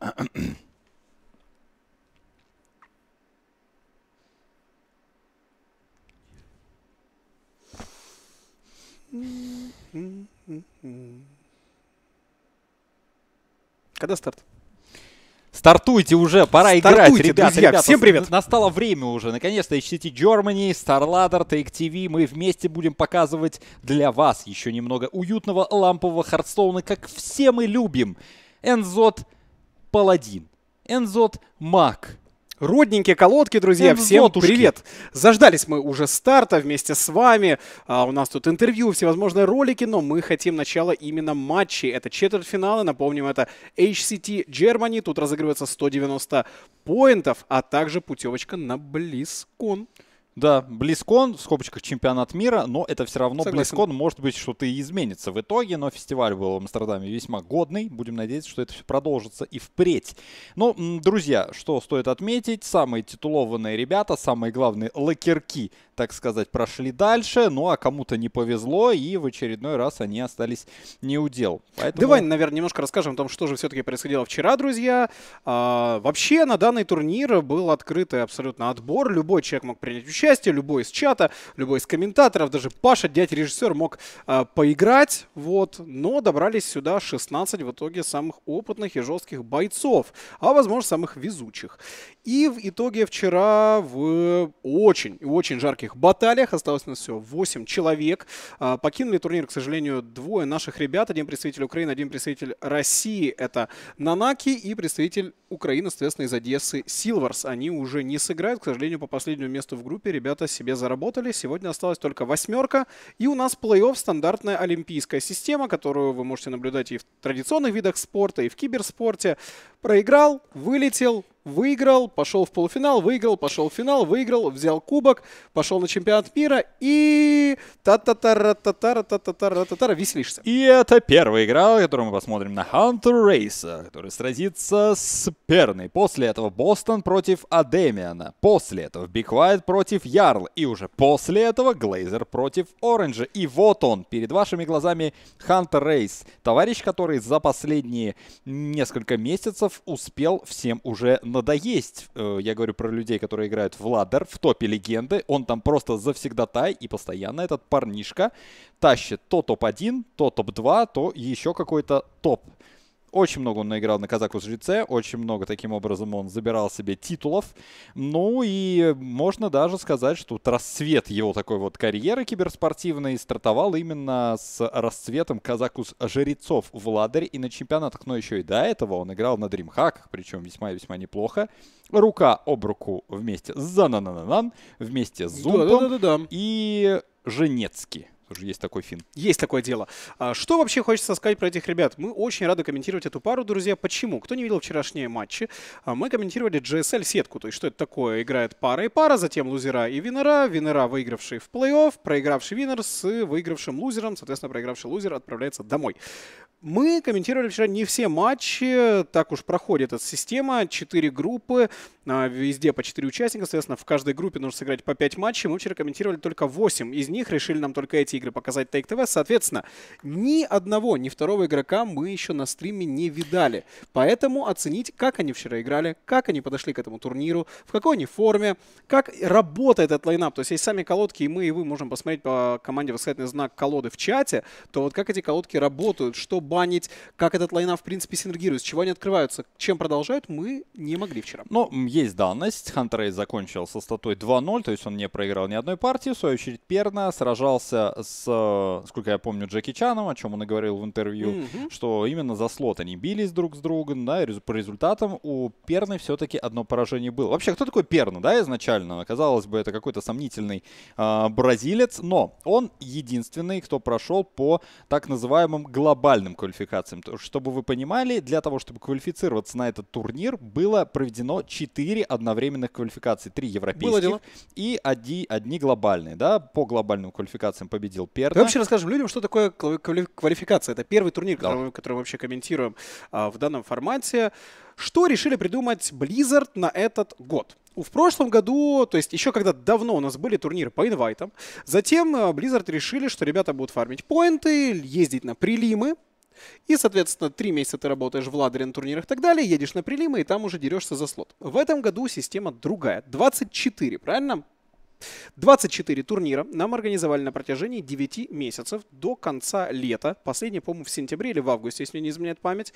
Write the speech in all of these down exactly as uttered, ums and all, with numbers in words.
Когда старт? Стартуйте уже, пора Стартуйте, играть, ребят, друзья, ребят. Всем привет. Настало время уже, наконец-то, эйч си ти Germany, StarLadder, Take ти ви. Мы вместе будем показывать для вас еще немного уютного лампового Хардстоуна, как все мы любим. Энзот Паладин, Энзот Маг. Родненькие колодки, друзья, Энзотушки. всем привет! Заждались мы уже старта вместе с вами. А, у нас тут интервью, всевозможные ролики, но мы хотим начала именно матчей. Это четвертьфиналы, напомним, это эйч си ти Germany. Тут разыгрывается сто девяносто поинтов, а также путевочка на BlizzCon. Да, BlizzCon, в скобочках чемпионат мира, но это все равно Согласен. BlizzCon, может быть, что-то и изменится в итоге, но фестиваль был в Амстердаме весьма годный, будем надеяться, что это все продолжится и впредь. Ну, друзья, что стоит отметить, самые титулованные ребята, самые главные лакерки, так сказать, прошли дальше, ну а кому-то не повезло, и в очередной раз они остались не у дел. Поэтому... Давай, наверное, немножко расскажем о том, что же все-таки происходило вчера, друзья. А, вообще, на данный турнир был открытый абсолютно отбор. Любой человек мог принять участие, любой из чата, любой из комментаторов, даже Паша, дядя-режиссер, мог а, поиграть. Вот. Но добрались сюда шестнадцать в итоге самых опытных и жестких бойцов, а, возможно, самых везучих. И в итоге вчера в очень и очень жарких баталиях осталось у нас всего восемь человек. А, покинули турнир, к сожалению, двое наших ребят. Один представитель Украины, один представитель России. Это Нанаки и представитель Украины, соответственно, из Одессы Silvers. Они уже не сыграют. К сожалению, по последнему месту в группе ребята себе заработали. Сегодня осталась только восьмерка. И у нас плей-офф, стандартная олимпийская система, которую вы можете наблюдать и в традиционных видах спорта, и в киберспорте. Проиграл, вылетел, выиграл, пошел в полуфинал, выиграл, пошел в финал, выиграл, взял кубок, пошел на чемпионат мира и та-та-та-ра-та-та-ра-та-та-ра-та-та-ра, веселишься. И это первая игра, которую мы посмотрим на Hunter Racer, который сразится с Перной. После этого Бостон против Адемиана. После этого Big White против Ярл. И уже после этого Глейзер против Оранжа. И вот он, перед вашими глазами Hunter Race. Товарищ, который за последние несколько месяцев успел всем уже надоесть. Я говорю про людей, которые играют в ладдер, в топе легенды. Он там просто завсегдатай, и постоянно этот парнишка тащит то топ один, то топ два, то еще какой-то топ. Очень много он наиграл на Казакус джи си, очень много таким образом он забирал себе титулов. Ну и можно даже сказать, что вот расцвет его такой вот карьеры киберспортивной стартовал именно с расцветом Казакус жрецов в ладере и на чемпионатах. Но еще и до этого он играл на дримхаках, причем весьма-весьма неплохо. Рука об руку вместе с Занананан, вместе с Зумпом и Женецкий. Тоже есть такой фин. Есть такое дело. А, что вообще хочется сказать про этих ребят? Мы очень рады комментировать эту пару, друзья. Почему? Кто не видел вчерашние матчи, а, мы комментировали джи эс эл-сетку. То есть, что это такое? Играет пара и пара, затем лузера и винера. Винера, выигравший в плей-офф, проигравший винер с выигравшим лузером. Соответственно, проигравший лузер отправляется домой. Мы комментировали вчера не все матчи, так уж проходит эта система, четыре группы, везде по четыре участника, соответственно, в каждой группе нужно сыграть по пять матчей, мы вчера комментировали только восемь из них, решили нам только эти игры показать Take ти ви, соответственно, ни одного, ни второго игрока мы еще на стриме не видали, поэтому оценить, как они вчера играли, как они подошли к этому турниру, в какой они форме, как работает этот лайнап, то есть если сами колодки, и мы, и вы можем посмотреть по команде восклицательный знак колоды в чате, то вот как эти колодки работают, что банить, как этот лайнап в принципе синергирует, с чего они открываются, чем продолжают, мы не могли вчера. Но есть данность. Hunter Race закончил со статой два ноль, то есть он не проиграл ни одной партии. В свою очередь Перна сражался с, сколько я помню, Джеки Чаном, о чем он и говорил в интервью, mm-hmm. что именно за слот они бились друг с другом, да, и по результатам у Перны все-таки одно поражение было. Вообще, кто такой Перна, да, изначально? Казалось бы, это какой-то сомнительный э, бразилец, но он единственный, кто прошел по так называемым глобальным квалификациям. Чтобы вы понимали, для того, чтобы квалифицироваться на этот турнир, было проведено четыре одновременных квалификации. Три европейских и одни, одни глобальные. Да? По глобальным квалификациям победил Перна. Давай вообще расскажем людям, что такое квалификация. Это первый турнир, да. который, который мы вообще комментируем а, в данном формате. Что решили придумать Blizzard на этот год? В прошлом году, то есть еще когда давно у нас были турниры по инвайтам, затем Blizzard решили, что ребята будут фармить поинты, ездить на прилимы, И, соответственно, три месяца ты работаешь в ладере на турнирах и так далее, едешь на прилимы, и там уже дерешься за слот. В этом году система другая. двадцать четыре, правильно? двадцать четыре турнира нам организовали на протяжении девяти месяцев до конца лета. Последний, по-моему, в сентябре или в августе, если мне не изменяет память.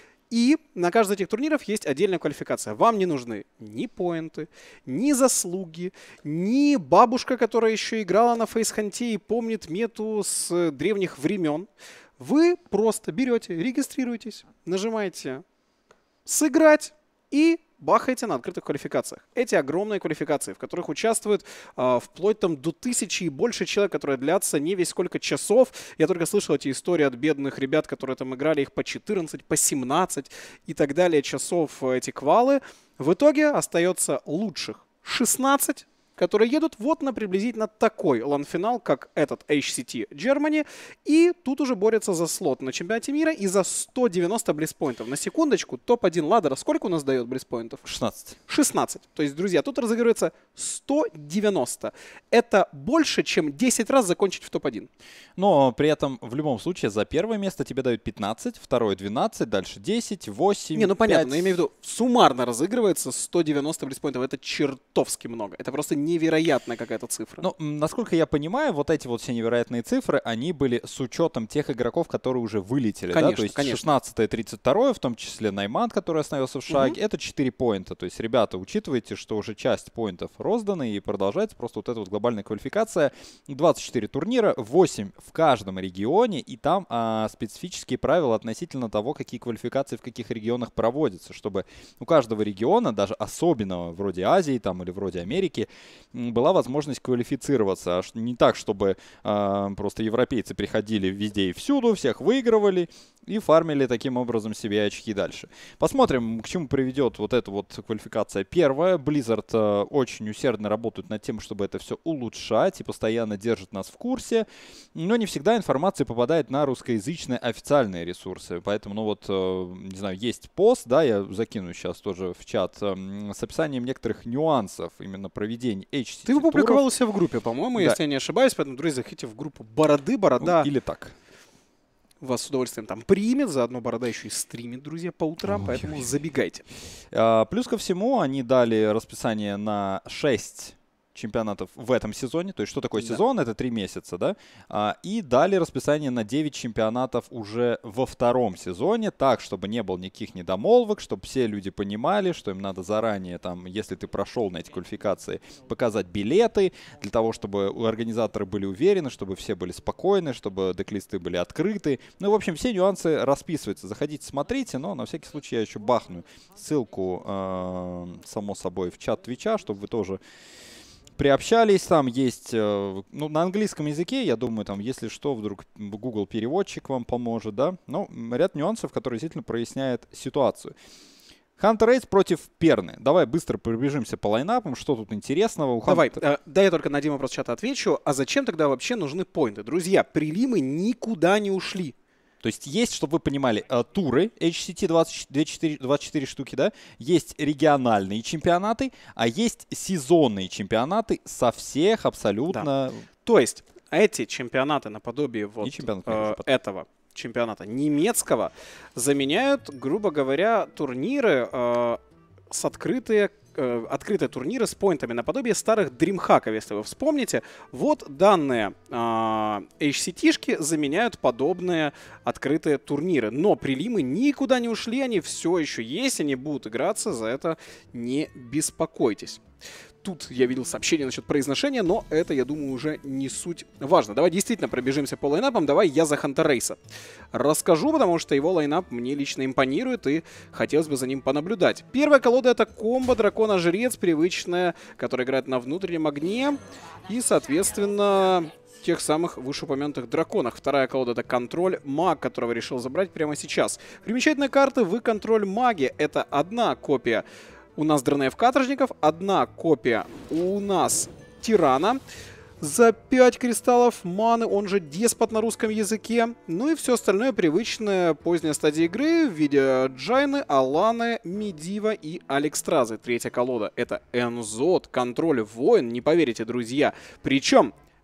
И на каждом из этих турниров есть отдельная квалификация. Вам не нужны ни поинты, ни заслуги, ни бабушка, которая еще играла на фейсханте и помнит мету с древних времен. Вы просто берете, регистрируетесь, нажимаете «Сыграть» и бахаете на открытых квалификациях. Эти огромные квалификации, в которых участвуют э, вплоть там до тысячи и больше человек, которые длятся не весь сколько часов. Я только слышал эти истории от бедных ребят, которые там играли их по четырнадцать, по семнадцать и так далее часов, эти квалы. В итоге остается лучших шестнадцать, которые едут вот на приблизительно такой лан-финал, как этот эйч си ти Germany, и тут уже борются за слот на чемпионате мира и за сто девяносто блицпоинтов. На секундочку, топ один ладера сколько у нас дает блицпоинтов? шестнадцать. шестнадцать. То есть, друзья, тут разыгрывается сто девяносто. Это больше, чем десять раз закончить в топ один. Но при этом в любом случае за первое место тебе дают пятнадцать, второе двенадцать, дальше десять, восемь, Не, ну понятно, пять. но я имею в виду, суммарно разыгрывается сто девяносто блицпоинтов. Это чертовски много. Это просто невероятная какая-то цифра. Ну, м, насколько я понимаю, вот эти вот все невероятные цифры, они были с учетом тех игроков, которые уже вылетели. Конечно, да? То есть конечно. шестнадцатое, тридцать второе, в том числе Найман, который остановился в шаге, это четыре поинта. То есть, ребята, учитывайте, что уже часть поинтов розданы и продолжается просто вот эта вот глобальная квалификация. двадцать четыре турнира, восемь в каждом регионе, и там а, специфические правила относительно того, какие квалификации в каких регионах проводятся, чтобы у каждого региона, даже особенного, вроде Азии там, или вроде Америки, м, была возможность квалифицироваться. Аж не так, чтобы а, просто европейцы приходили везде и всюду, всех выигрывали и фармили таким образом себе очки дальше. Посмотрим, к чему приведет вот эта вот квалификация первая. Blizzard а, очень усердно работает над тем, чтобы это все улучшать и постоянно держит нас в курсе. Но не всегда информация попадает на русскоязычные официальные ресурсы. Поэтому, ну вот, э, не знаю, есть пост, да, я закину сейчас тоже в чат, э, с описанием некоторых нюансов именно проведения эйч си ти Ты опубликовал туров. себя в группе, по-моему, Да. если я не ошибаюсь. Поэтому, друзья, заходите в группу Бороды. Борода Ну, или так. вас с удовольствием там примет. Заодно Борода еще и стримит, друзья, по утрам. Ой, Поэтому ой. забегайте. А, плюс ко всему, они дали расписание на шесть чемпионатов в этом сезоне. То есть, что такое Да. сезон? Это три месяца, да? А, и дали расписание на девять чемпионатов уже во втором сезоне, так, чтобы не было никаких недомолвок, чтобы все люди понимали, что им надо заранее, там, если ты прошел на эти квалификации, показать билеты, для того, чтобы у организаторы были уверены, чтобы все были спокойны, чтобы деклисты были открыты. Ну, в общем, все нюансы расписываются. Заходите, смотрите, но на всякий случай я еще бахну ссылку, э, само собой, в чат Твича, чтобы вы тоже приобщались. Там есть, э, ну, на английском языке, я думаю, там, если что, вдруг Google переводчик вам поможет, да. Ну, ряд нюансов, которые действительно проясняют ситуацию. Hunter Race против Перны. Давай быстро пробежимся по лайнапам, что тут интересного. У Давай, Hunter... э, да, я только на один вопрос чата отвечу. А зачем тогда вообще нужны поинты? Друзья, прилимы никуда не ушли. То есть есть, чтобы вы понимали, э, туры эйч си ти двадцать четыре, двадцать четыре штуки, да, есть региональные чемпионаты, а есть сезонные чемпионаты со всех абсолютно... То есть эти чемпионаты наподобие вот И чемпионат э, мира, потом. этого чемпионата немецкого заменяют, грубо говоря, турниры э, с открытые э, открытые турниры с поинтами наподобие старых дримхаков, если вы вспомните. Вот данные э, эйч си ти-шки заменяют подобные открытые турниры. Но прилимы никуда не ушли, они все еще есть, они будут играться, за это не беспокойтесь. Тут я видел сообщение насчет произношения, но это, я думаю, уже не суть важно. Давай действительно пробежимся по лайнапам. Давай я за Hunter Race расскажу, потому что его лайнап мне лично импонирует и хотелось бы за ним понаблюдать. Первая колода — это комбо Дракона-Жрец, привычная, которая играет на внутреннем огне и, соответственно, тех самых вышеупомянутых драконах. Вторая колода — это контроль маг, которого решил забрать прямо сейчас. Примечательная карта в контроль маги. Это одна копия у нас дренеф каторжников, одна копия у нас тирана за пять кристаллов маны, он же деспот на русском языке. Ну и все остальное привычное поздняя стадия игры в виде Джайны, Аланы, Медива и Алекстразы. Третья колода — это Энзот, контроль воин, не поверите, друзья. Причем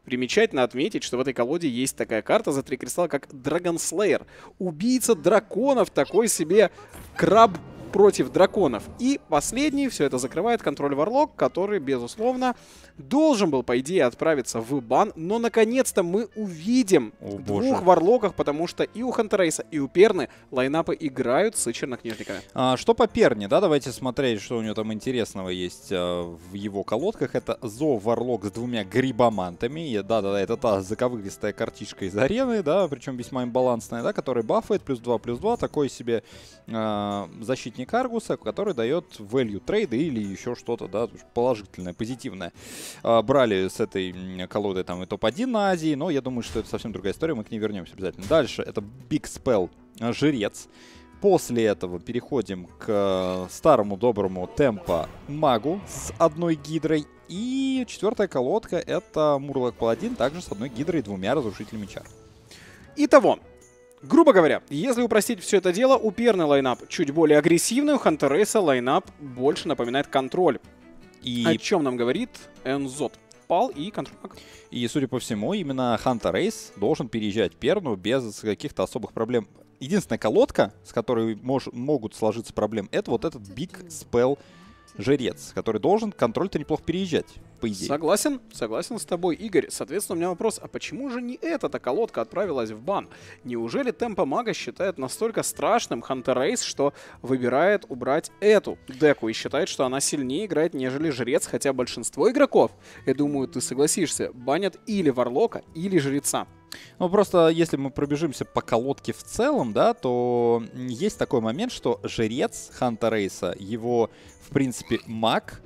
Примечательно отметить, что в этой колоде есть такая карта за три кристалла, как Dragon Slayer. Убийца драконов, такой себе краб против драконов. И последний, все это закрывает контроль Варлок, который, безусловно, должен был, по идее, отправиться в бан. Но, наконец-то, мы увидим О, двух боже. Варлоках, потому что и у Хантерейса, и у Перны лайнапы играют с чернокнижниками. А, что по Перне, да, давайте смотреть, что у него там интересного есть а, в его колодках. Это Зов Варлок с двумя грибомантами. Да-да-да, это та заковыристая картишка из арены, да, причем весьма имбалансная, да, которая бафает плюс два, плюс два, такой себе а, защитник Аргуса, который дает value трейда или еще что-то, да, положительное, позитивное. А, брали с этой колодой там и топ один на Азии, но я думаю, что это совсем другая история, мы к ней вернемся обязательно. Дальше это Big Spell Жрец. После этого переходим к старому доброму темпо магу с одной гидрой. И четвертая колодка это Мурлок Паладин, также с одной гидрой и двумя разрушителями чар. Итого, грубо говоря, если упростить все это дело, у Перны лайнап чуть более агрессивный, у Хантерейса лайнап больше напоминает контроль. И... О чем нам говорит Энзот? Пал и контроль маг. И, судя по всему, именно Hunter Race должен переезжать Перну без каких-то особых проблем. Единственная колодка, с которой мож, могут сложиться проблемы, это вот этот Big Spell Жрец, который должен контроль-то неплохо переезжать, по идее. Согласен, согласен с тобой, Игорь. Соответственно, у меня вопрос, а почему же не эта-то колодка отправилась в бан? Неужели темпо мага считает настолько страшным Hunter Race, что выбирает убрать эту деку и считает, что она сильнее играет, нежели Жрец, хотя большинство игроков, я думаю, ты согласишься, банят или Варлока, или Жреца. Ну, просто если мы пробежимся по колодке в целом, да, то есть такой момент, что Жрец Hunter Race, его, в принципе, маг,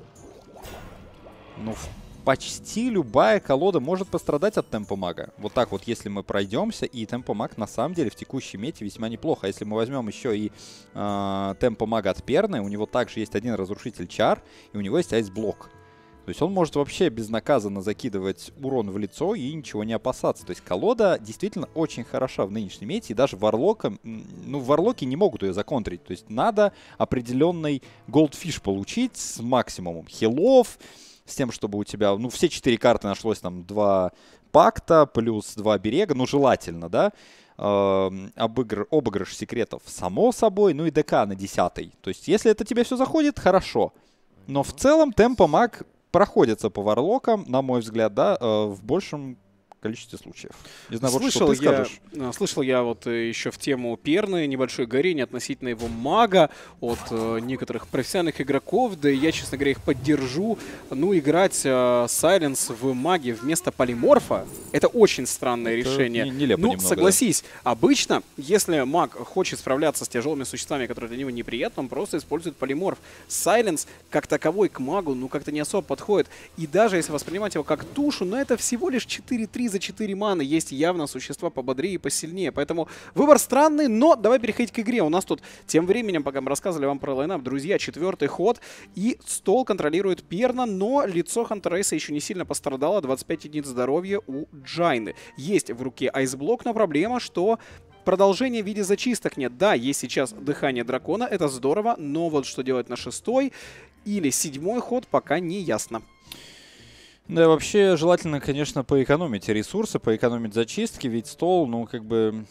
ну, почти любая колода может пострадать от темпо мага. Вот так вот, если мы пройдемся, и темпо маг на самом деле в текущей мете весьма неплохо. Если мы возьмем еще и э, темпо мага от Перны, у него также есть один разрушитель чар, и у него есть айсблок. То есть он может вообще безнаказанно закидывать урон в лицо и ничего не опасаться. То есть колода действительно очень хороша в нынешнем мете. И даже варлокам, ну, варлоки не могут ее законтрить. То есть надо определенный голдфиш получить с максимумом хилов, с тем, чтобы у тебя, ну, все четыре карты нашлось там два пакта плюс два берега, ну, желательно, да. Обыгр... обыгрыш секретов, само собой, ну и ДК на десятой. То есть если это тебе все заходит, хорошо. Но в целом темпо маг проходятся по варлокам, на мой взгляд, да, в большем количестве случаев. Не знаю, вот что ты скажешь. Я, слышал я вот еще в тему Перны небольшое горение относительно его мага от э, некоторых профессиональных игроков, да и я, честно говоря, их поддержу. Ну, играть э, Сайленс в маге вместо полиморфа — это очень странное это решение. Не, нелепо ну, немного, согласись, да. Обычно, если маг хочет справляться с тяжелыми существами, которые для него неприятны, он просто использует полиморф. Сайленс, как таковой, к магу, ну, как-то не особо подходит. И даже если воспринимать его как тушу, но это всего лишь четыре три за четыре маны. Есть явно существа пободрее и посильнее. Поэтому выбор странный, но давай переходить к игре. У нас тут тем временем, пока мы рассказывали вам про лайнап, друзья, четвертый ход. И стол контролирует Перна, но лицо Hunter Race еще не сильно пострадало. двадцать пять единиц здоровья у Джайны. Есть в руке айсблок, но проблема, что продолжения в виде зачисток нет. Да, есть сейчас дыхание дракона, это здорово, но вот что делать на шестой или седьмой ход, пока не ясно. Да, вообще желательно, конечно, поэкономить ресурсы, поэкономить зачистки, ведь стол, ну, как бы...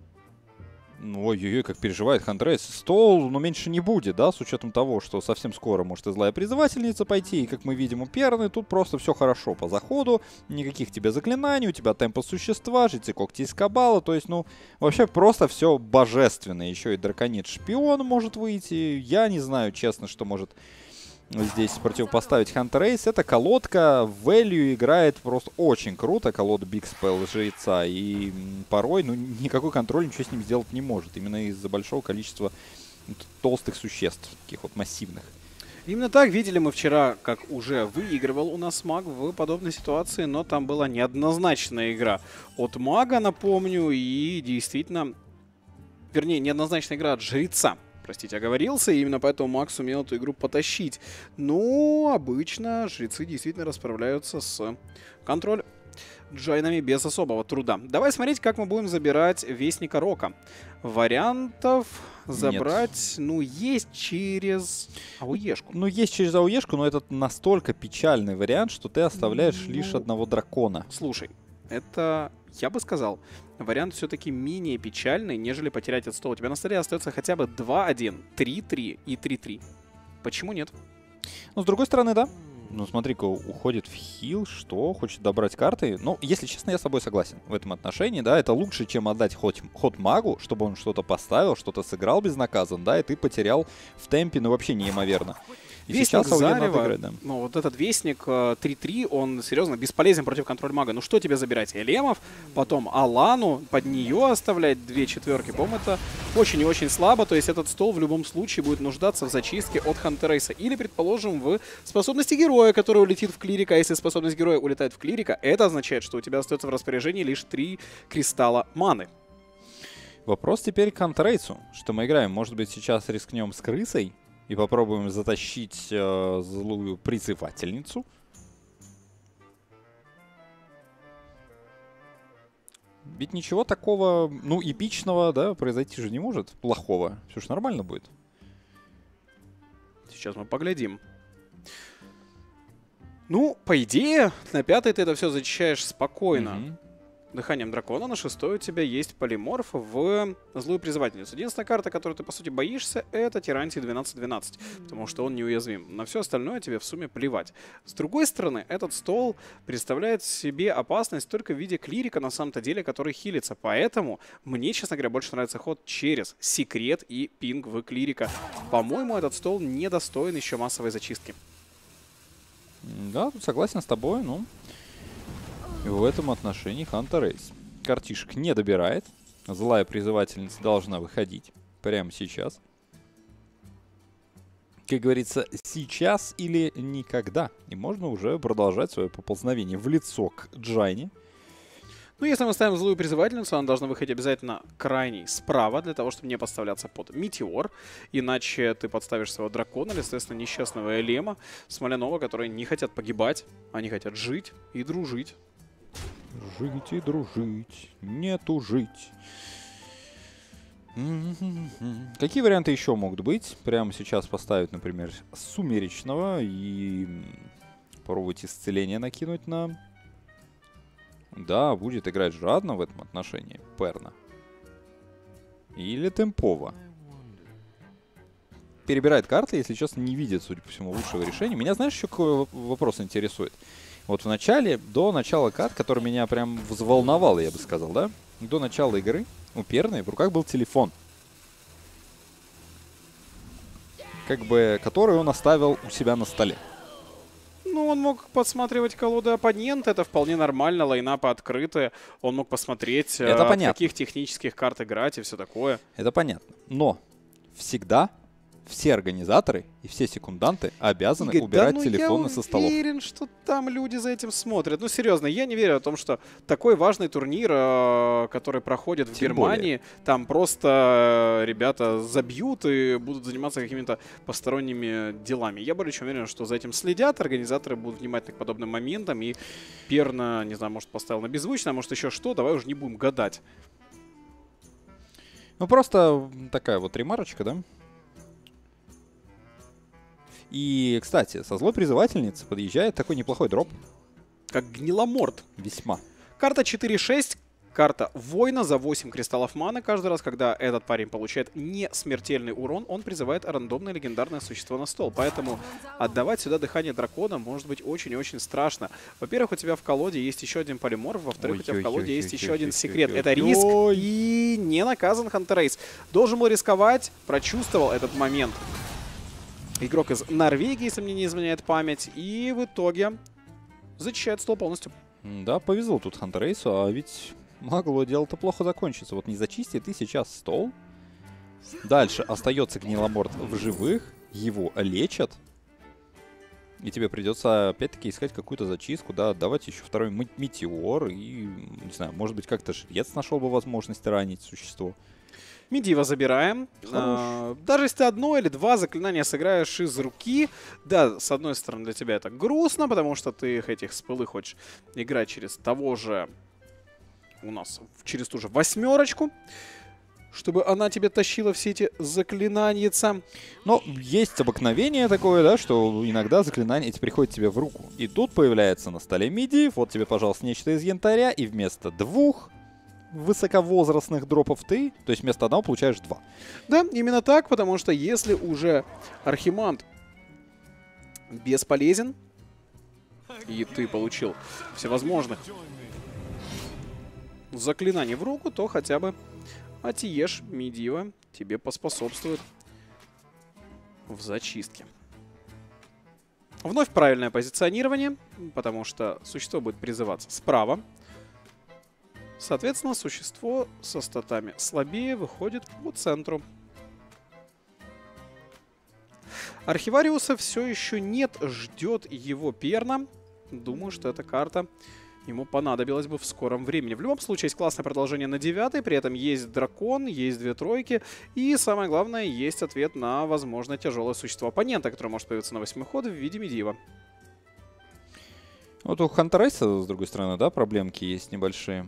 Ну, ой-ой-ой, как переживает Hunter Race. Стол, ну, меньше не будет, да, с учетом того, что совсем скоро может и злая призывательница пойти, и, как мы видим, у Перны тут просто все хорошо по заходу, никаких тебе заклинаний, у тебя темпо существа, жрецы когти из кабала, то есть, ну, вообще просто все божественно. Еще и драконит-шпион может выйти, я не знаю, честно, что может... здесь противопоставить Hunter Race. Эта колодка value играет просто очень круто. Колода Big Spell Жреца. И порой ну, никакой контроль ничего с ним сделать не может. Именно из-за большого количества толстых существ. Таких вот массивных. Именно так видели мы вчера, как уже выигрывал у нас маг в подобной ситуации. Но там была неоднозначная игра от мага, напомню. И действительно... Вернее, неоднозначная игра от Жреца. Простите, оговорился, и именно поэтому маг сумел эту игру потащить. Но обычно жрецы действительно расправляются с контролем. джайнами без особого труда. Давай смотреть, как мы будем забирать Вестника Рока. Вариантов забрать, Нет. ну, есть через АОЕшку. Ну, есть через АОЕшку, но это настолько печальный вариант, что ты оставляешь ну, лишь одного дракона. Слушай, это, я бы сказал, вариант все-таки менее печальный, нежели потерять этот стол. У тебя на столе остается хотя бы два один, три три и три три. Почему нет? Ну, с другой стороны, да. Ну, смотри-ка, уходит в хил, что? Хочет добрать карты. Ну, если честно, я с тобой согласен в этом отношении, да. Это лучше, чем отдать ход, ход магу, чтобы он что-то поставил, что-то сыграл безнаказанно, да, и ты потерял в темпе, ну, вообще неимоверно. И Вестник сейчас Зарева, играть, да. ну вот этот Вестник три три, он серьезно бесполезен против контроль мага. Ну что тебе забирать? Элемов, потом Алану, под нее оставлять две четверки. По-моему, это очень и очень слабо. То есть этот стол в любом случае будет нуждаться в зачистке от Хантерейса. Или, предположим, в способности героя, который улетит в клирика. А если способность героя улетает в клирика, это означает, что у тебя остается в распоряжении лишь три кристалла маны. Вопрос теперь к Хантерейсу. Что мы играем? Может быть, сейчас рискнем с крысой? И попробуем затащить э, злую призывательницу. Ведь ничего такого, ну, эпичного, да, произойти же не может. Плохого. Все же нормально будет. Сейчас мы поглядим. Ну, по идее, на пятой ты это все зачищаешь спокойно. Mm-hmm. Дыханием дракона. На шестой у тебя есть полиморф в злую призывательницу. Единственная карта, которую ты, по сути, боишься, это Тирантий двенадцать двенадцать, потому что он неуязвим. На все остальное тебе в сумме плевать. С другой стороны, этот стол представляет себе опасность только в виде клирика, на самом-то деле, который хилится. Поэтому мне, честно говоря, больше нравится ход через секрет и пинг в клирика. По-моему, этот стол недостоин еще массовой зачистки. Да, тут согласен с тобой, ну... И в этом отношении Хантерейс картишек не добирает. Злая призывательница должна выходить прямо сейчас. Как говорится, сейчас или никогда. И можно уже продолжать свое поползновение в лицо к Джайне. Ну, если мы ставим злую призывательницу, она должна выходить обязательно крайней справа, для того, чтобы не подставляться под метеор. Иначе ты подставишь своего дракона, или, соответственно, несчастного Элема, Смоляного, которые не хотят погибать, они хотят жить и дружить. Жить и дружить, нету жить. Какие варианты еще могут быть? Прямо сейчас поставить, например, Сумеречного и попробовать исцеление накинуть на... Да, будет играть жадно в этом отношении Перна. Или темпово. Перебирает карты, если честно, не видит, судя по всему, лучшего решения. Меня, знаешь, еще какой вопрос интересует? Вот в начале, до начала карт, который меня прям взволновал, я бы сказал, да? До начала игры у Перны в руках был телефон. Как бы, который он оставил у себя на столе. Ну, он мог подсматривать колоды оппонента, это вполне нормально, лайнапы открыты. Он мог посмотреть, это от каких технических карт играть и все такое. Это понятно. Но всегда все организаторы и все секунданты обязаны Игорь, убирать да, ну телефоны со столов. Я уверен, что там люди за этим смотрят. Ну, серьезно, я не верю в том, что такой важный турнир, который проходит в Тем Германии, более. там просто ребята забьют и будут заниматься какими-то посторонними делами. Я более чем уверен, что за этим следят, организаторы будут внимательны к подобным моментам, и Перна, не знаю, может, поставил на беззвучно, а может, еще что, давай уже не будем гадать. Ну, просто такая вот ремарочка, да? И, кстати, со злой призывательницы подъезжает такой неплохой дроп. Как Гниломорд. Весьма. Карта четыре шесть. Карта воина за восемь кристаллов маны. Каждый раз, когда этот парень получает не смертельный урон, он призывает рандомное легендарное существо на стол. Поэтому отдавать сюда дыхание дракона может быть очень и очень страшно. Во-первых, у тебя в колоде есть еще один полиморф. Во-вторых, у тебя в колоде есть еще один секрет. Это риск и не наказан Хантерейс. Должен был рисковать, прочувствовал этот момент. Игрок из Норвегии, если мне не изменяет память. И в итоге зачищает стол полностью. Да, повезло тут Хантерейсу, а ведь могло дело-то плохо закончиться. Вот не зачисти ты сейчас стол. Дальше остается Гниломорд в живых. Его лечат. И тебе придется опять-таки искать какую-то зачистку, да, отдавать еще второй метеор. И, не знаю, может быть, как-то жрец нашел бы возможность ранить существо. Медива забираем. А, даже если ты одно или два заклинания сыграешь из руки, да, с одной стороны для тебя это грустно, потому что ты этих спылы хочешь играть через того же, у нас, через ту же восьмерочку, чтобы она тебе тащила все эти заклинания. Но есть обыкновение такое, да, что иногда заклинания эти приходят тебе в руку. И тут появляется на столе Медив, вот тебе, пожалуйста, нечто из янтаря, и вместо двух высоковозрастных дропов ты, то есть вместо одного получаешь два. Да, именно так, потому что если уже Архимант бесполезен, и ты получил всевозможных заклинаний в руку, то хотя бы Атиеш Медива тебе поспособствует в зачистке. Вновь правильное позиционирование, потому что существо будет призываться справа. Соответственно, существо со статами слабее выходит по центру. Архивариуса все еще нет, ждет его Перна. Думаю, что эта карта ему понадобилась бы в скором времени. В любом случае, есть классное продолжение на девятой, при этом есть дракон, есть две тройки, и самое главное, есть ответ на, возможно, тяжелое существо оппонента, которое может появиться на восьмой ход в виде Медива. Вот у Хантерейса, с другой стороны, да, проблемки есть небольшие.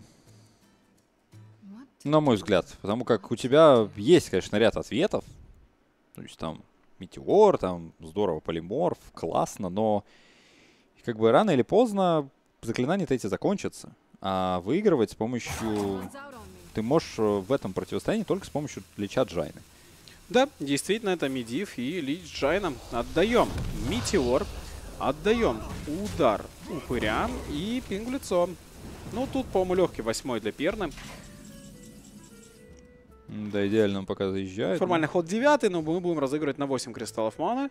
На мой взгляд. Потому как у тебя есть, конечно, ряд ответов. То есть там Метеор, там здорово полиморф, классно, но как бы рано или поздно заклинания-то эти закончатся. А выигрывать с помощью... Ты можешь в этом противостоянии только с помощью Лича Джайны. Да, действительно, это Медив и Лич Джайна. Отдаем Метеор, отдаем удар упыря и пинг в лицо. Ну, тут, по-моему, легкий восьмой для Перны. Да, идеально он пока заезжает. Формально ход девятый, но мы будем разыгрывать на восемь кристаллов маны.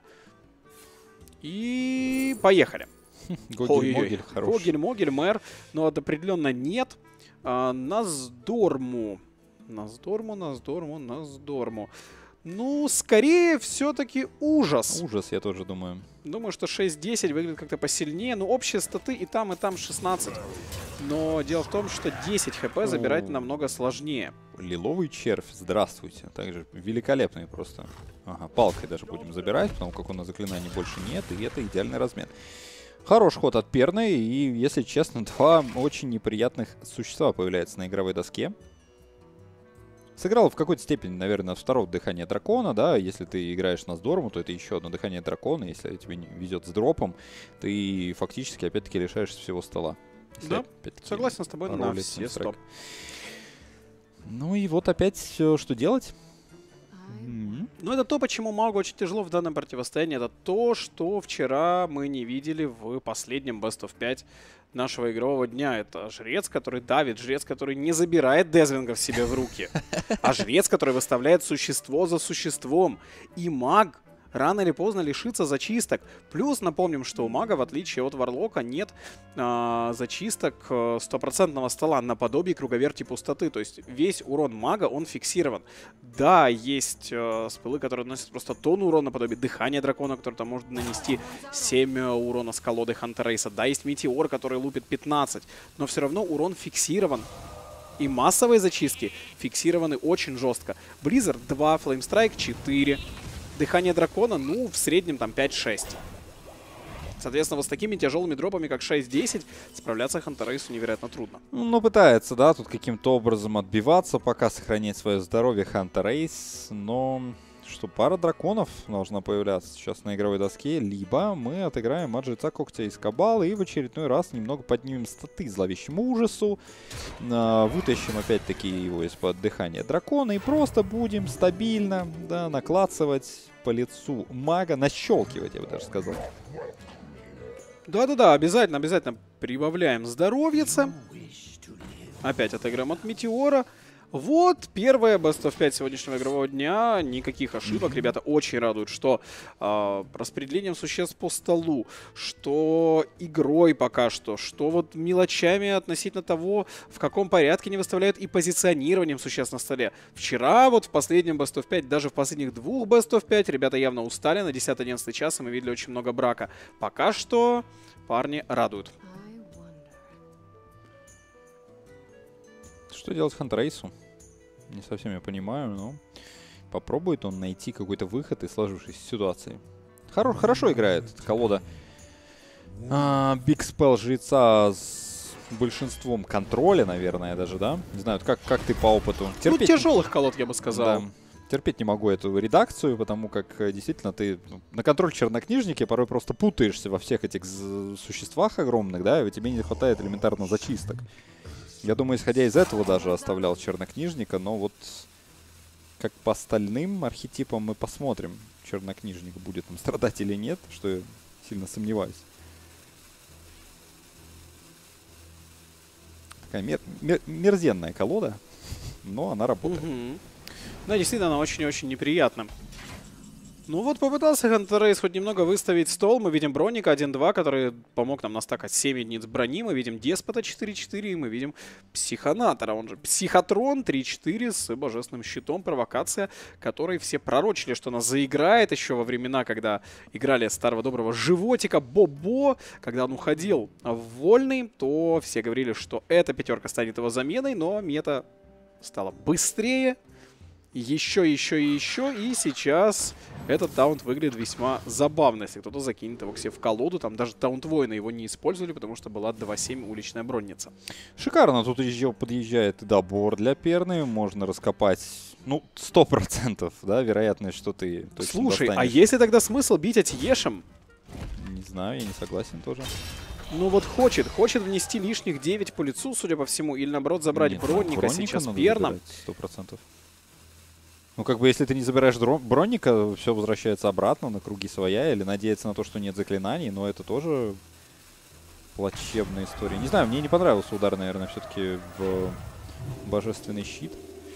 И поехали. Гогель-могель хороший. Гогель-могель, мэр, но определенно нет. А, Наздорму. Наздорму, Наздорму, Наздорму. Ну, скорее, все-таки ужас. Ужас, я тоже думаю. Думаю, что шесть десять выглядит как-то посильнее. Но общие статы и там, и там шестнадцать. Но дело в том, что десять хп забирать намного сложнее. Лиловый червь, здравствуйте. Также великолепный просто. Ага, палкой даже будем забирать, потому как у нас заклинаний больше нет, и это идеальный размен. Хороший ход от Перны, и, если честно, два очень неприятных существа появляются на игровой доске. Сыграл в какой-то степени, наверное, от второго дыхания дракона, да, если ты играешь на Здорму, то это еще одно дыхание дракона, если тебе не везет с дропом, ты фактически опять-таки лишаешься всего стола. Если, да, согласен с тобой на все сто. Ну и вот опять что делать? Mm-hmm. Ну, это то, почему магу очень тяжело в данном противостоянии. Это то, что вчера мы не видели в последнем Best of пять нашего игрового дня. Это жрец, который давит, жрец, который не забирает Дезвингов себе в руки, а жрец, который выставляет существо за существом. И маг рано или поздно лишится зачисток. Плюс напомним, что у мага, в отличие от Варлока, нет э, зачисток стопроцентного стола наподобие круговерти пустоты. То есть весь урон мага, он фиксирован. Да, есть э, спылы, которые наносят просто тонну урона наподобие дыхания дракона, который там может нанести семь урона с колодой Хантерейса. Да, есть метеор, который лупит пятнадцать. Но все равно урон фиксирован. И массовые зачистки фиксированы очень жестко. Blizzard два, Flamestrike четыре. Дыхание дракона, ну, в среднем там пять-шесть. Соответственно, вот с такими тяжелыми дропами, как шесть десять, справляться Хантерейсу невероятно трудно. Ну, пытается, да, тут каким-то образом отбиваться, пока сохранять свое здоровье Хантерейс, но что пара драконов должна появляться сейчас на игровой доске, либо мы отыграем от жреца когтя из Кабалы и в очередной раз немного поднимем статы зловещему ужасу, э, вытащим опять-таки его из-под дыхания дракона и просто будем стабильно, да, наклацывать по лицу мага, нащелкивать, я бы даже сказал. Да-да-да, обязательно, обязательно прибавляем здоровьица. Опять отыграем от Метеора. Вот первая Best of пять сегодняшнего игрового дня. Никаких ошибок. Ребята очень радуют, что э, распределением существ по столу, что игрой пока что, что вот мелочами относительно того, в каком порядке они выставляют и позиционированием существ на столе. Вчера вот в последнем Best of пять, даже в последних двух Best of пять, ребята явно устали на десятый-одиннадцатый час, и мы видели очень много брака. Пока что парни радуют. Что делать Хантерейсу? Не совсем я понимаю, но попробует он найти какой-то выход из сложившейся ситуации. Хоро хорошо играет эта колода. А, Big Spell жреца с большинством контроля, наверное, даже, да? Не знаю, как, как ты по опыту? Терпеть... Ну, тяжелых колод, я бы сказал. Да. Терпеть не могу эту редакцию, потому как э, действительно ты ну, на контроль чернокнижники порой просто путаешься во всех этих существах огромных, да, и тебе не хватает элементарно зачисток. Я думаю, исходя из этого даже оставлял чернокнижника, но вот как по остальным архетипам мы посмотрим, чернокнижник будет там страдать или нет, что я сильно сомневаюсь. Такая мер мер мерзенная колода, но она работает. Угу. Да, действительно, она очень-очень неприятна. Ну вот попытался Хантер Рейс хоть немного выставить стол. Мы видим Броника один-два, который помог нам настакать семь единиц брони. Мы видим Деспота четыре-четыре. И мы видим Психонатора, он же Психотрон три-четыре с божественным щитом. Провокация, которой все пророчили, что она заиграет еще во времена, когда играли старого доброго животика Бобо. Когда он уходил в вольный, то все говорили, что эта пятерка станет его заменой. Но мета стала быстрее. Еще, еще и еще. И сейчас этот таунт выглядит весьма забавно, если кто-то закинет его к себе в колоду. Там даже таунт воина его не использовали, потому что была два-семь уличная бронница. Шикарно. Тут еще подъезжает и добор для перны. Можно раскопать, ну, сто процентов, да, вероятность, что ты точно Слушай, достанешь. а есть ли тогда смысл бить Атиешем? Не знаю, я не согласен тоже. Ну вот хочет. Хочет внести лишних девять по лицу, судя по всему. Или наоборот забрать Нет, бронника, бронника сейчас надо перна. забирать, сто процентов. Ну, как бы, если ты не забираешь бронника, все возвращается обратно на круги своя, или надеяться на то, что нет заклинаний, но это тоже плачевная история. Не знаю, мне не понравился удар, наверное, все-таки в божественный щит.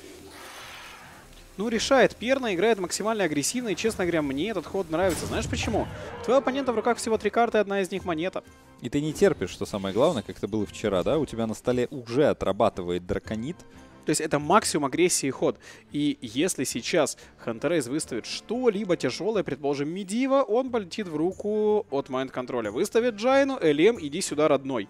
Ну, решает перна, играет максимально агрессивно, и, честно говоря, мне этот ход нравится. Знаешь почему? У твоего оппонента в руках всего три карты, одна из них монета. И ты не терпишь, что самое главное, как это было вчера, да? У тебя на столе уже отрабатывает драконит. То есть это максимум агрессии ход. И если сейчас Хантер Рейс выставит что-либо тяжелое, предположим, Медива, он полетит в руку от майнд-контроля. Выставит Джайну, Элем, иди сюда, родной.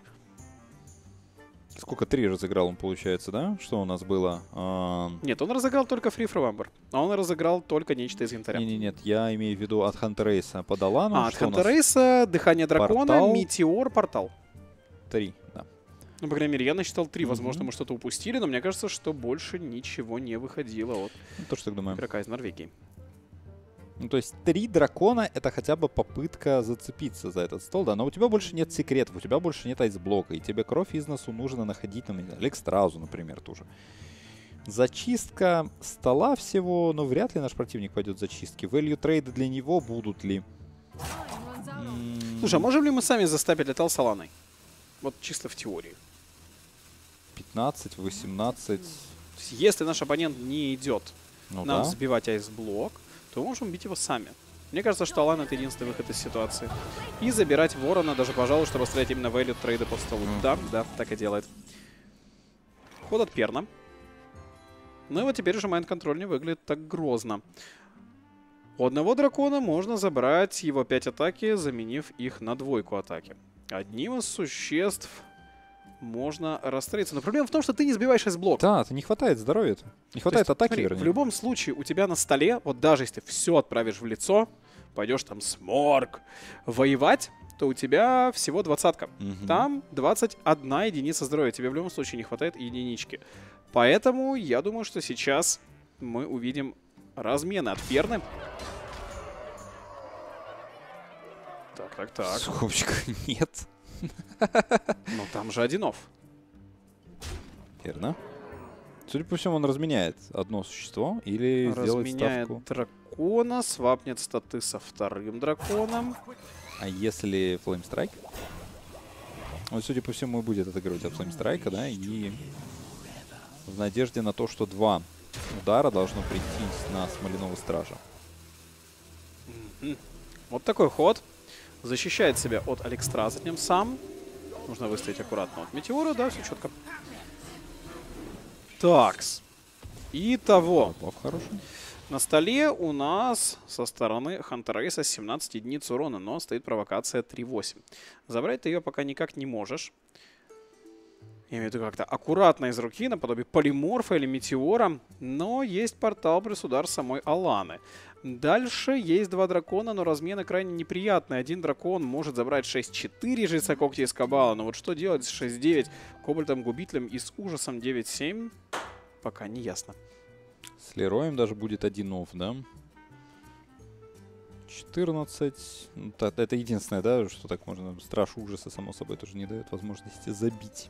Сколько? Три разыграл он, получается, да? Что у нас было? А... Нет, он разыграл только Free From Ember. А он разыграл только нечто из янтаря. Не, не, нет, я имею в виду от Хантер Рейса по Далану. А, от Хантер Рейса Дыхание Дракона, Портал. Метеор, Портал. Три, да. Ну, по крайней мере, я насчитал три. Mm-hmm. Возможно, мы что-то упустили, но мне кажется, что больше ничего не выходило от Ну, тоже так думаю. игрока из Норвегии. Ну, то есть три дракона — это хотя бы попытка зацепиться за этот стол, да, но у тебя больше нет секретов, у тебя больше нет айсблока, и тебе кровь из носу нужно находить, там, Лекстразу, например, тоже. Зачистка стола всего, ну, вряд ли наш противник пойдет зачистки. Value трейды для него будут ли? Слушай, а можем ли мы сами застапить летал Соланой? Вот чисто в теории. пятнадцать, восемнадцать. Если наш оппонент не идет Ну, нам да. сбивать айсблок, то мы можем бить его сами. Мне кажется, что Алан — это единственный выход из ситуации. И забирать Ворона, даже, пожалуй, чтобы стрелять именно value трейды по столу. Mm. Да, да, так и делает. Ход от перна. Ну и вот теперь уже майнд-контроль не выглядит так грозно. У одного дракона можно забрать его пять атаки, заменив их на двойку атаки. Одним из существ можно расстроиться. Но проблема в том, что ты не сбиваешь айсблок. Да, это не хватает здоровья-то. Не хватает есть, атаки, смотри, вернее. В любом случае, у тебя на столе, вот даже если ты все отправишь в лицо, пойдешь там сморк воевать, то у тебя всего двадцатка. Угу. Там двадцать одна единица здоровья. Тебе в любом случае не хватает единички. Поэтому я думаю, что сейчас мы увидим размены от перны. Так, так, так. Скобочка нет. Ну там же одинов. Верно. Судя по всему, он разменяет одно существо или сделает Разменяет ставку. дракона, свапнет статы со вторым драконом. А если Флеймстрайк? Он, судя по всему, и будет отыгрывать от Флеймстрайка, да, и в надежде на то, что два удара должно прийти на Смоляного Стража. Mm-hmm. Вот такой ход. Защищает себя от Алекстраза тем сам. Нужно выставить аккуратно от Метеора, да, все четко. Такс. Итого. Лов хороший. На столе у нас со стороны Хантер Рейса семнадцать единиц урона, но стоит провокация три восемь. Забрать ты ее пока никак не можешь. Я имею в виду как-то аккуратно из руки, наподобие полиморфа или метеора. Но есть портал плюс удар самой Аланы. Дальше есть два дракона, но размены крайне неприятные. Один дракон может забрать шесть четыре жреца когти из Кабала. Но вот что делать с шесть девять кобальтом-губителем и с ужасом девять семь, пока не ясно. С Лероем даже будет один офф, да? четырнадцать. Ну, это единственное, да, что так можно. Страж ужаса, само собой, тоже не дает возможности забить.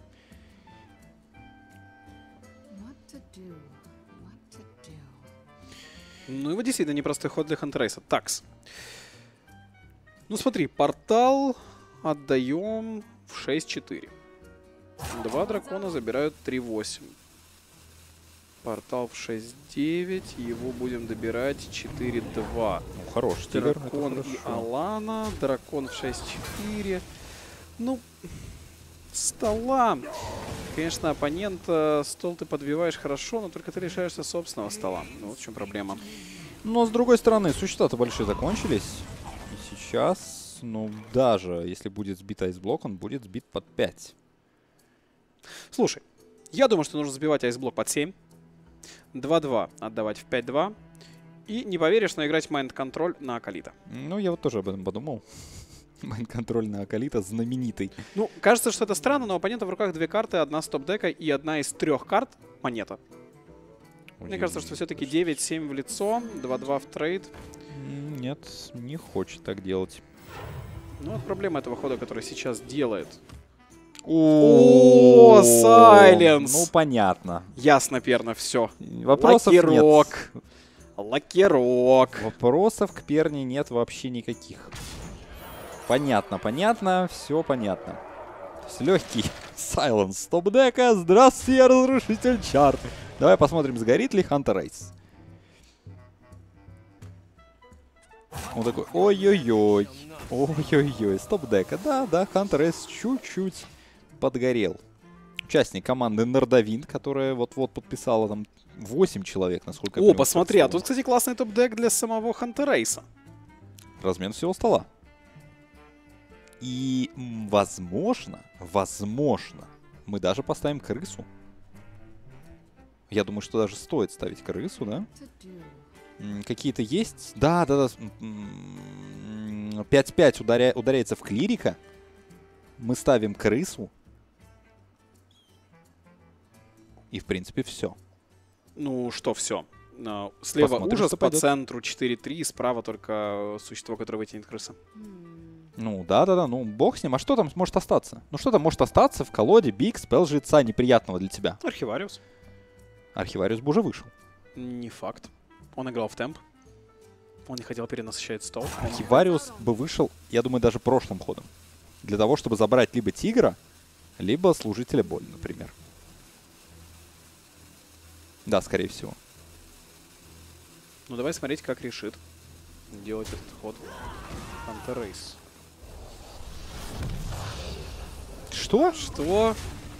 Ну, его действительно непростой ход для Хантерейса. Такс. Ну, смотри, портал отдаем в шесть четыре. Два дракона забирают три восемь. Портал в шесть девять. Его будем добирать четыре два. Ну, хороший тигр. Дракон и Алана. Дракон в шесть четыре. Ну, стола. Конечно, оппонент, стол ты подбиваешь хорошо, но только ты лишаешься собственного стола. Ну, вот в чем проблема. Но, с другой стороны, существа-то большие закончились. И сейчас, ну, даже если будет сбит айсблок, он будет сбит под пять. Слушай, я думаю, что нужно забивать айсблок под семь. два два отдавать в пять два. И, не поверишь, но играть майнд-контроль на Акалита. Ну, я вот тоже об этом подумал. Майнд-контроль на Акалита знаменитый. Ну, кажется, что это странно, но у оппонента в руках две карты, одна с топ-дека и одна из трех карт — монета. Мне кажется, что все-таки девять семь в лицо, два два в трейд. Нет, не хочет так делать. Ну, вот проблема этого хода, который сейчас делает. О, Сайленс! Ну, понятно. Ясно, перно, все. Вопросов Лакирок. нет. Лакирок. Вопросов к Перни нет вообще никаких. Понятно, понятно, все понятно. То есть легкий Сайленс топ-дека. Здравствуйте, я разрушитель чар. Давай посмотрим, сгорит ли Хантерейс. Он такой, ой-ой-ой. Ой-ой-ой, стоп-дека. Да, да, Хантерейс чуть-чуть подгорел. Участник команды Нордовинд, которая вот-вот подписала там восемь человек, насколько я О, понимаю. посмотри, а тут, кстати, классный топ-дек для самого Хантерейса. Размен всего стола. И, возможно, возможно, мы даже поставим крысу. Я думаю, что даже стоит ставить крысу, да? Какие-то есть? Да, да, да. пять пять ударя... ударяется в клирика. Мы ставим крысу. И, в принципе, все. Ну, что все? Слева Посмотрим, ужас, что по пойдет. центру четыре три, справа только существо, которое вытянет крыса. Ну, да-да-да, ну, бог с ним. А что там может остаться? Ну, что там может остаться в колоде Биг спел жреца неприятного для тебя? Архивариус. Архивариус бы уже вышел. Не факт. Он играл в темп. Он не хотел перенасыщать стол. Он- Архивариус бы вышел, я думаю, даже прошлым ходом. Для того, чтобы забрать либо тигра, либо служителя боли, например. Да, скорее всего. Ну, давай смотреть, как решит делать этот ход Хантерейс. Что? Что?